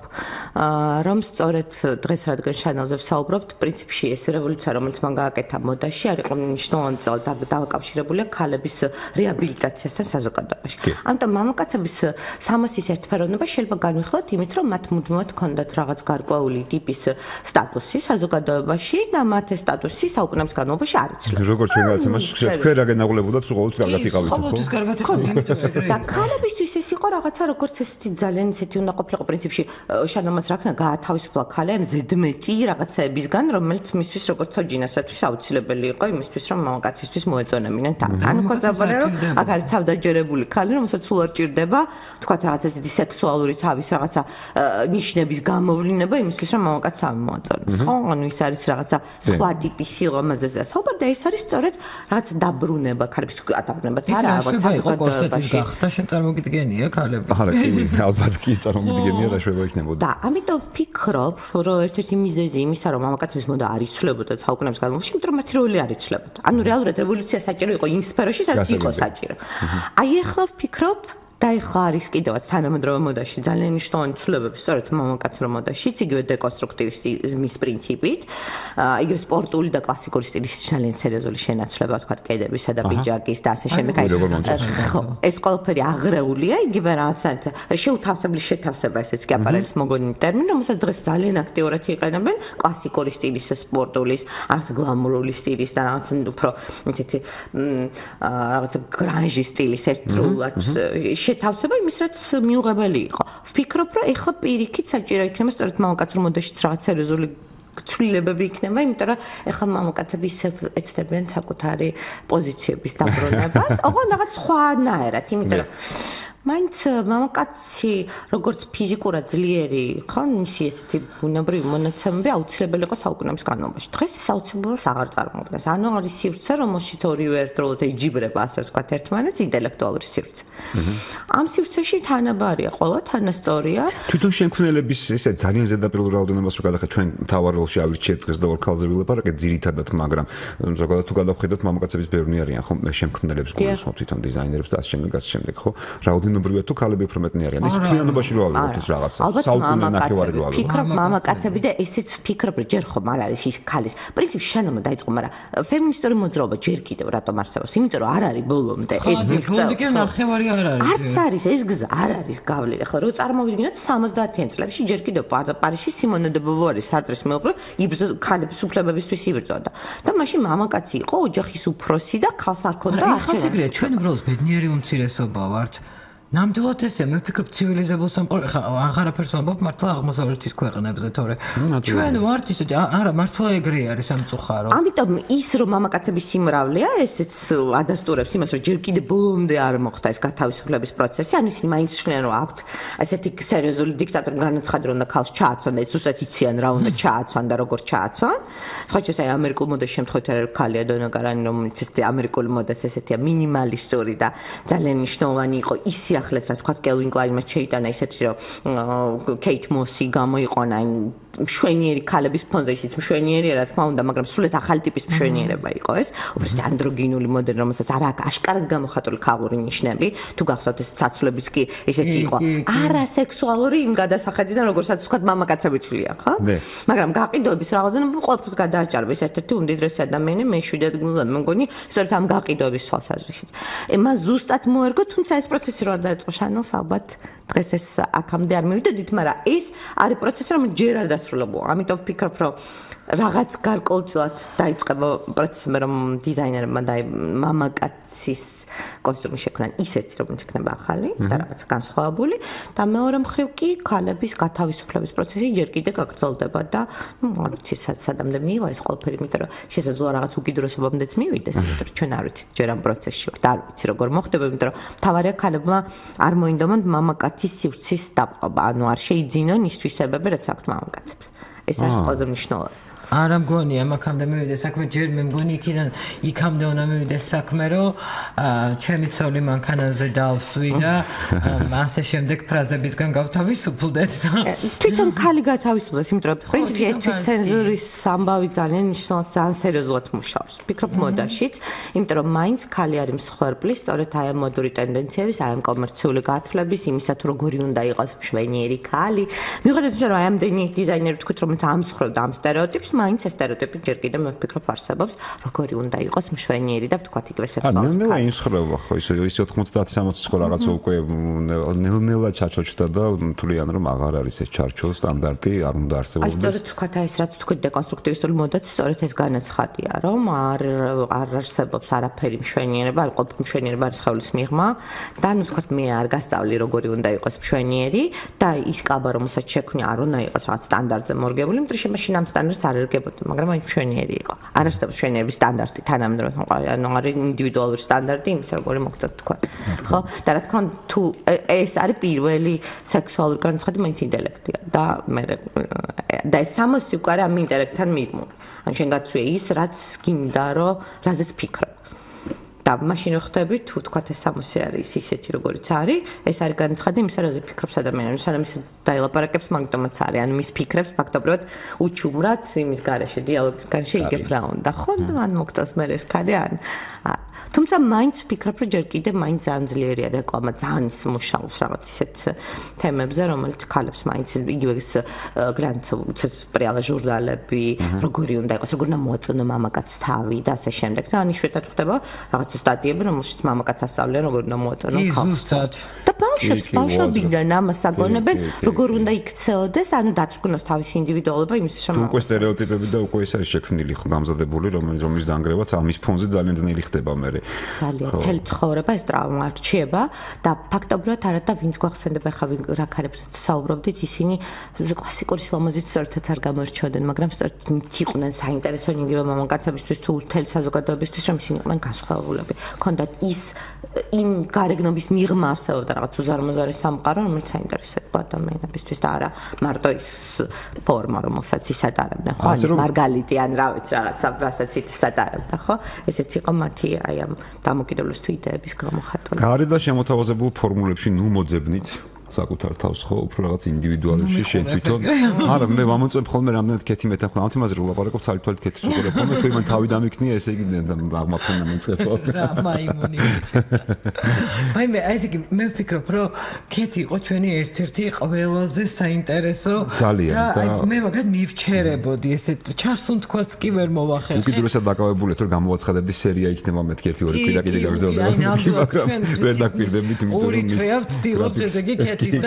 რომ სწორედ დღეს რადგან შანელზე ვსაუბრობთ, პრინციპში ეს რევოლუცია, რომელიც მან გააკეთა მოდაში, არის მნიშვნელოვანი წელი დაკავშირებულია ქალების რეაბილიტაციასთან საზოგადოებაში. ამიტომ მამაკაცების სამოსის ერთფეროვნება შეიძლება განვიხილოთ იმით, რომ მათ მუდმივად ჰქონდათ რაღაც გარკვეული ტიპის სტატუსი საზოგადოებაში და მათ ეს სტატუსი საუკუნეების განმავლობაში არ იცლება. როგორც ჩვენ გადაცემაში თქვენ რა გენაღლებოდათ, უყოვლოდ კარგად იყავით, ხო? ყოველთვის კარგად იყავით. და ქალებისთვის ეს იყო რაღაცა როგორც ესეთი ძალიან ისეთი უნდა ყოფილიყო პრინციპში შანელმაც რა ქნა გაათავისუფლა ქალები ზედმეტი რაღაცეებისგან, რომელიც მისთვის როგორც თოჯინასათვის აუცილებელი იყო იმისთვის, რომ მამაკაცისთვის მოეწონებინენ თავი. ანუ კონცეპტია რომ აქ არის თავდაჯერებული ქალი, რომელსაც სულ არ ჭირდება, თქვათ რაღაცა ესეთი სექსუალური თავის რაღაცა ნიშნების გამოვლინება იმისთვის, რომ მამაკაცს ამოაწონოს, ხო? ანუ ის არის რაღაცა სხვა ტიპის სილამაზეზე საუბარ და ეს არის სწორედ რაღაცა დაბრუნება, ქალების დაბრუნებაც არა, რაღაც საზოგადოებაში. და შენ წარმოგიდგენია ქალები? არა, კი, ალბათ კი წარმოგიდგენია რა შეიძლება იქნებოდა. და ამიტომ ვფიქრობ, რომ ერთ-ერთი მიზეზი იმისა, რომ მამაკაცების მოდა არ იცვლებოდა საუკუნეების განმავლობაში, იმიტომ რომ მათი როლი არ იცვლებოდა. ანუ რეალურად რევოლუცია საჭირო იყო იმ სფეროში, სადაც იყო საჭირო. აი ახლა ვფიქრობ, და ეხლა არის კიდევაც თანამედროვე მოდაში ძალიან მნიშვნელოვანი ცვლილებები, სწორედ მამაკაცურ მოდაშიც, იგივე დეკონსტრუქტივიზმის პრინციპით, იგივე სპორტული და კლასიკური სტილის ძალიან სერიოზული შენაცვლება, თქვათ, კედებისა და პიჯაკის და ასე შემდეგ. ხო, ეს ყველაფერი აღრეულია, იგივე რაღაცა შეუთავსებლის შეთავსება, ესეც კი აპარელის მოგონილი ტერმინი, რომელსაც დღეს ძალიან აქტიურად იყენებენ კლასიკური სტილის, სპორტულის, რაღაც გლამურული სტილის და რაღაც უფრო ისეთი რაღაცა გრანჟის სტილის ერთდროულად შეთავსება იმის, რაც მიუღებელი იყო. ვფიქრობ, რომ ეხლა პირიქით საჭირო იქნება სწორედ მამაკაცურ მოდაშიც რაღაც სერიოზული ცვლილებები იქნება, იმიტომ რომ ეხლა მამაკაცები ისევ ეცდებიან საკუთარი პოზიციების დაბრუნებას, ოღონდ რაღაც სხვანაირად, იმიტომ რომ მაინც მამაკაცი როგორც ფიზიკურად ძლიერი, ხო, მისი ესეთი ბუნებრივი მონაცემები აუცილებელი იყო საუკუნეების განმავლობაში. დღეს ეს აუცილებლობას აღარ წარმოადგენს. ანუ არის სივრცე, რომელშიც ორივე ერთდროულად ეჯიბრება, ასე ვთქვათ, ერთმანეთს ინტელექტუალური სივრცე. ამ სივრცეში თანაბარია, ყველა თანასწორია. თვითონ შემქმნელების ესე ძალიან ზედაპირულ რაოდენობას რო გადახეთ, ჩვენ მთავარ როლში ავირჩიეთ დღეს და ორქალზე ვილაპარაკეთ ძირითადად, მაგრამ ზოგადად თუ გადავხედოთ, მამაკაცების ბევრი არიან, ხო, შემქმნელებს გულისხმობ თვითონ დიზაინერებს და ასე შემდეგ, ხო? რაოდენობრივად თუ ქალები უფრო მეტნი არიან. ის მთლიანობაში რო ავიღოთ ეს რაღაცა. საუკუნე ნახევარი რო ავიღოთ. ფიქრობ მამაკაცები და ესეც ვფიქრობ, რომ ჯერ ხომ არ არის ის ქალის. პრინციპი შენობა დაიწყო, მაგრამ ფემინისტური მოძრაობა ჯერ კიდევ რატომ არსებობს? იმიტომ რომ არ არის ბოლომდე ეს გზა. ნახევარი არ არის. არც არის ეს გზა, არ არის გავლილი. ხო, რო წარმოვიდგინოთ 70-იან წლებში ჯერ კიდევ პარიზში სიმონე დე ბოვუარი სარტრის მეუღლე ქალების უფლებებისთვის იბრძოდა. და მაშინ მამაკაცი იყო ოჯახის უფროსი და ქალს არ ჰქონდა არჩევანი. ჩვენ უბრალოდ ბედნიერი უმცირესობა ვართ. ნამდვილად ესე მე ვფიქრობ ცივილიზებულ სამყაროში აღარაფერს ვამბობ მართლა აღმოსავლეთის ქვეყნებზე თორე ჩვენ ვართ ისე არა მართლა ეგრე არის სამწუხარო ამიტომ ის რომ მამაკაცების სიმრავლეა ესეც ადასტურებს იმას რომ ჯერ კიდე ბოლომდე არ მოხდა ეს გათავისუფლების პროცესი ანუ ისინი მაინც шлენ რომ აქვთ ესეთი სერიოზული დიქტატორი განაცხადა რომ ქალს ჩააცვან და ზუსტად იციან რა უნდა ჩააცვან და როგორ ჩააცვან სხვა შესაძლოა ამერიკულ მოდაში შემთხვევით არ ქალია დონა გარანი რომელიც ეს ამერიკული მოდას ესეთია მინიმალისტური და ძალიან მნიშვნელოვანი იყო ისი ახლა რა თქვა კელვინ კლაინმა შეიტანა ისეთი რომ კეით მოსი გამოიყონა იმ მშვენიერი ქალების ფონზე ისიც მშვენიერია რა თქმა უნდა მაგრამ სულეთ ახალი ტიპის მშვენიერება იყო ეს უბრალოდ ანდროგინული მოდელი რომელსაც არ აქვს აშკარად გამოხატული ქალური ნიშნები თუ გახსოვთ ეს ცაცვლებიც კი ესეთი იყო არასექსუალური იმ გადასახედიდან როგორცაც თქვა მამაკაცები თვლიან ხო მაგრამ გაყიდვების რაოდენობა ყველაფერს გადააჭარბა ეს ერთ-ერთი უმდიდრესი ადამიანი მე-7 ადგილზე მე მგონი სწორედ ამ გაყიდვების თვალსაზრისით ემა ზუსტად მოერგო თუმცა ეს პროცესი რო არ დაიწყო შანელს ალბათ დღეს ეს აქამდე არ მივიდოდით მაგრამ ეს არის პროცესი რომელიც ჯერ არ დასრულებულა ამიტომ ვფიქრობ რომ რაღაც გარკვეულწილად დაიწყება პროცესი რომ დიზაინერებმა და მამაკაცის კოსტუმი შექმნან ისეთი რომელიც იქნება ახალი და რაღაც განსხვავებული და მეორე მხრივ კი ქალების გათავისუფლების პროცესი ჯერ კიდე გაგრძელდება და არ ვიცი სადამდე მიიღო ეს ყველაფერი იმიტომ რომ შესაძლოა რაღაც უკიდურესობამდეც მივიდეს იმიტომ რომ ჩვენ არ ვიცით ჯერ ამ პროცესში ვართ არ ვიცი როგორ მოხდება იმიტომ რომ თავარია ქალებმა არ მოინდომონ მამაკაცის სივრცის დაპყრობა ანუ არ შეიძინონ ის თვისებები რაც აქვთ მამაკაცებს ეს არის ყველაზე მნიშვნელოვანი არა მგონია მაგამდე მივიდეს საქმე ჯერ მე მგონი იქამდე უნდა მივიდეს საქმე რომ ჩემი ცოლი მანქანაზე დავსვი და ასე შემდეგ ფრაზებისგან გავთავისუფლდეთ და თვითონ ქალი გათავისუფლდეს იმიტომ რომ პრინციპი ეს თვითცენზურის ამბავი ძალიან მნიშვნელოვანი ძალიან სერიოზულად მუშაობს ვფიქრობ მოდაშიც იმიტომ რომ მაინც ქალი არის მსხვერპლი სწორედ აი ამ მოდური ტენდენციების აი ამ კომერციული გათვლების იმისა თუ როგორი უნდა იყოს მშვენიერი ქალი მიუხედავად იმისა რომ აი ამდენი დიზაინერი თქვით რომელიც ამსხრევდა ამ სტერეოტიპს მაინც ეს სტერეოტიპი ჯერ კიდე მე ვფიქრობ არსებობს როგორი უნდა იყოს მშვენიერი და ვთქვათ იგივე სექსუალური ნელა იმსხრევა ხო ის 90-60 ხო რაღაცა უკვე ნელა ჩაჩოჩდა და თვლიან რომ აღარ არის ეს ჩარჩო სტანდარტი არ უნდა არსებობდეს აი სწორედ ვთქვათ აი ეს რაც თქვით დეკონსტრუქტივისტული მოდაც სწორედ ეს განაცხადია რომ არ არსებობს არაფერი მშვენიერება არ ყოფილი მშვენიერება არის ხევლის მიღმა და ნუ ვთქვათ მე არ გასწავლი როგორი უნდა იყოს მშვენიერი და ის კაბა რომელსაც შექმნი არ უნდა იყოს რაღაც სტანდარტზე მორგებული იმიტომ რომ შემაშინ ამ სტანდარტს არ ერგებოდი მაგრამ აი მშვენიერი იყო არ არსებობს მშვენიერების სტანდარტი თანამედროვე ანუ არის ინდივიდუალური სტანდარტი იმის როგორი მოგწევთ თქვა ხო და რა თქმა უნდა თუ ეს არის პირველი სექსუალური განაცხადი მაინც ინტელექტია და მე და ეს სამოსი უკვე არ ამ ინტელექტთან მიღმული ან შენ გაცვია ის რაც გინდა რომ რაზეც ფიქრობ და მაშინ ხვდები თუ თქვა ეს სამოსი არის ისეთი როგორიც არის ეს არის განაცხადი იმისა რაზე ფიქრობს ადამიანი სანამ ის დაილაპარაკებს მაგიტომაც არის ანუ მის ფიქრებს ფაქტობრივად უჩუმრად იმის გარეშე დიალოგის გარეშე იგებ რა უნდა ხო ან მოგწევს მე ეს ქალი ან თუმცა მაინც ვფიქრობ, რომ ჯერ კიდევ მაინც ძალიან ძლიერია რეკლამა, ძალიან მუშაობს რაღაც ისეთ თემებზე, რომელიც ქალებს მაინც იგივე ეს გრანდ პრიალა ჟურნალები, როგორი უნდა იყოს, როგორ უნდა მოაწონო მამაკაცს თავი და ასე შემდეგ. და ანიშვეთად ხდება რაღაცა სტატიები, რომელშიც მამაკაცს ასწავლიან, როგორ უნდა მოაწონო ქალს. და ბავშვებიდან ამას აგონებენ, როგორ უნდა იქცეოდეს, ანუ დაწვრთნოს თავისი ინდივიდუალობა იმისთვის, რომ უკვე სტერეოტიპები და უკვე ეს არის შექმნილი ხო გამზადებული, რომელიც დაანგრევაც ამის ფონზე ძალიან ძნელი ხდება მე. ძალიან მთელი ცხოვრება ეს ტრავმა არჩიება და ფაქტობრივად არა და ვინც გვახსენდება ხა რა ქალებსაც საუბრობდით, ისინი კლასიკური სილამაზით ერთად არ გამოირჩეოდნენ, მაგრამ იყვნენ საინტერესო იგივე მამაკაცებისთვის თუ მთელი საზოგადოებისთვის, რომ ისინი იყვნენ განსხვავებულები. ქონდათ ის იმ გარეგნობის მიღმა არსებობდა რაღაც უზარმაზარი სამყარო, რომელიც საინტერესოა ადამიანებისთვის და არა მარტო ის ფორმა, რომელსაც ის ატარებდნენ. ხო, ის მარგალიტი ან რა ვიცი რაღაცა, რასაც ის ატარებდა, ხო? ესეც იყო მათი აი ამ დამოკიდებულების თუ იდეების გამოხატვა. გარე და შემოთავაზებულ ფორმულებში ნუ მოძებნით საკუთარ თავს ხო უფრო რაღაც ინდივიდუალებში შენ თვითონ არა მე ვამოწმებ ხოლმე რამდენად ქეთი მეთანხმება ამ თემაზე რომ ლაპარაკობ ცალ-თვალით ქეთის უყურებ ხოლმე თუ იმან თავი დამიქნია ესე იგი აღმაფრენა მეწეფო რა მაიმუნი აი მე ესე იგი მე ვფიქრობ რომ ქეთი იყო ჩვენი ერთ-ერთი ყველაზე საინტერესო და მე მაგრამ მივჩერებოდი ესე ჩასუნთქვაც კი ვერ მოვახერხე უკიდურესად დაკავებულიეთ რომ გამოვაცხადებდი სერია იქნება მეთქი ერთი ორი კვირა კიდე გაგრძელდება მაგრამ ვერ დაკპირდებით იმიტომ რომ ის ორი თვეა ვცდილობთ ესე იგი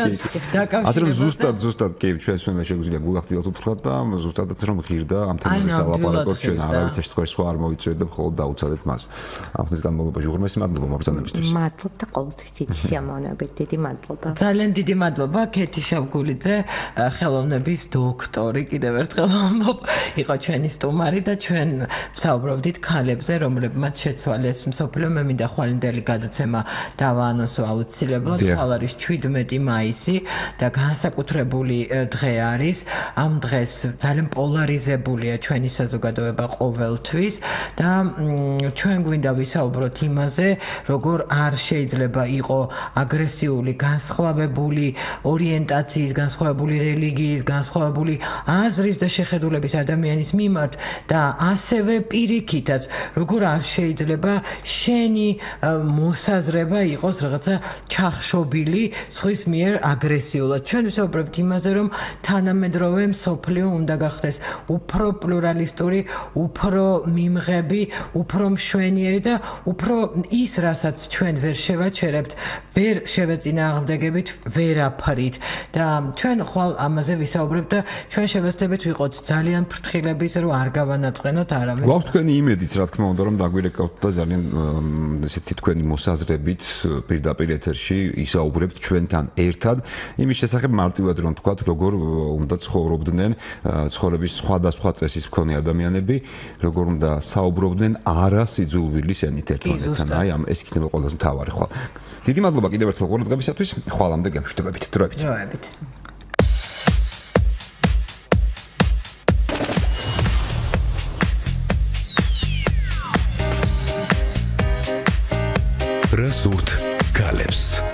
ასე რომ ზუსტად კი ჩვენს მენდა შეგვიძლია გულახდილად უთხრათ და ზუსტადაც რომ ღირდა ამ თემაზე სალაპარაკოთ ჩვენ არავითარ შემთხვევაში სხვა არ მოვიწვიეთ და მხოლოდ დაუცადეთ მას ამ ხნის განმავლობაში უღრმესი მადლობა მოგზაურობისთვის მადლობა ყოველთვის დიდი სიამოვნებით დიდი მადლობა ძალიან დიდი მადლობა ქეთი შავგულიძე ხელოვნების დოქტორი კიდევ ერთხელ ვამბობ იყო ჩვენი სტუმარი და ჩვენ ვსაუბრობდით ქალებზე რომლებმაც შეცვალეს მსოფლიო მე მინდა ხვალინდელი გადაცემა დავაანონსო აუცილებლად ხვალ არის 17 მაისი და განსაკუთრებული დღე არის. ამ დღეს ძალიან პოლარიზებულია ჩვენი საზოგადოება ყოველთვის და ჩვენ გვინდა ვისაუბროთ იმაზე, როგორ არ შეიძლება იყოს აგრესიული, განსხვავებული ორიენტაციის, განსხვავებული რელიგიის, განსხვავებული აზრის და შეხედულების ადამიანის მიმართ და ასევე პირიქითაც, როგორ არ შეიძლება შენი მოსაზრება იყოს რაღაცა ჩახშობილი სხვის მიერ აგრესიულად. ჩვენ ვსაუბრობთ იმაზე, რომ თანამედროვე მსოფლიო უნდა გახდეს უფრო პლურალისტური, უფრო მიმღები, უფრო მშვენიერი და უფრო ის, რასაც ჩვენ ვერ შევაჩერებთ, ვერ შევეწინააღმდეგებით ვერაფრით. და ჩვენ ხვალ ამაზე ვისაუბრებთ და ჩვენ შევეცდებით ვიყოთ ძალიან ფრთხილები, რომ არ გავანაწყენოთ არავინ. გვაქვს თქვენი იმედიც, რა თქმა უნდა, რომ დაგვირეკავთ და ძალიან ესეთი თქვენი მოსაზრებით პირდაპირ ეთერში ისაუბრებთ ჩვენთან ერთად იმის შესახებ მარტივად რომ თქვათ როგორ უნდა ცხოვრობდნენ ცხოვრების სხვადასხვა წესის მქონე ადამიანები როგორ უნდა საუბრობდნენ არასიძულვილის ენით ერთმანეთთან აი ამ ეს იქნება ყველაზე მთავარი ხვალ დიდი მადლობა კიდევ ერთხელ ყურადღებისათვის ხვალამდე გემშვიდობებით დროებით რა სურთ ქალებს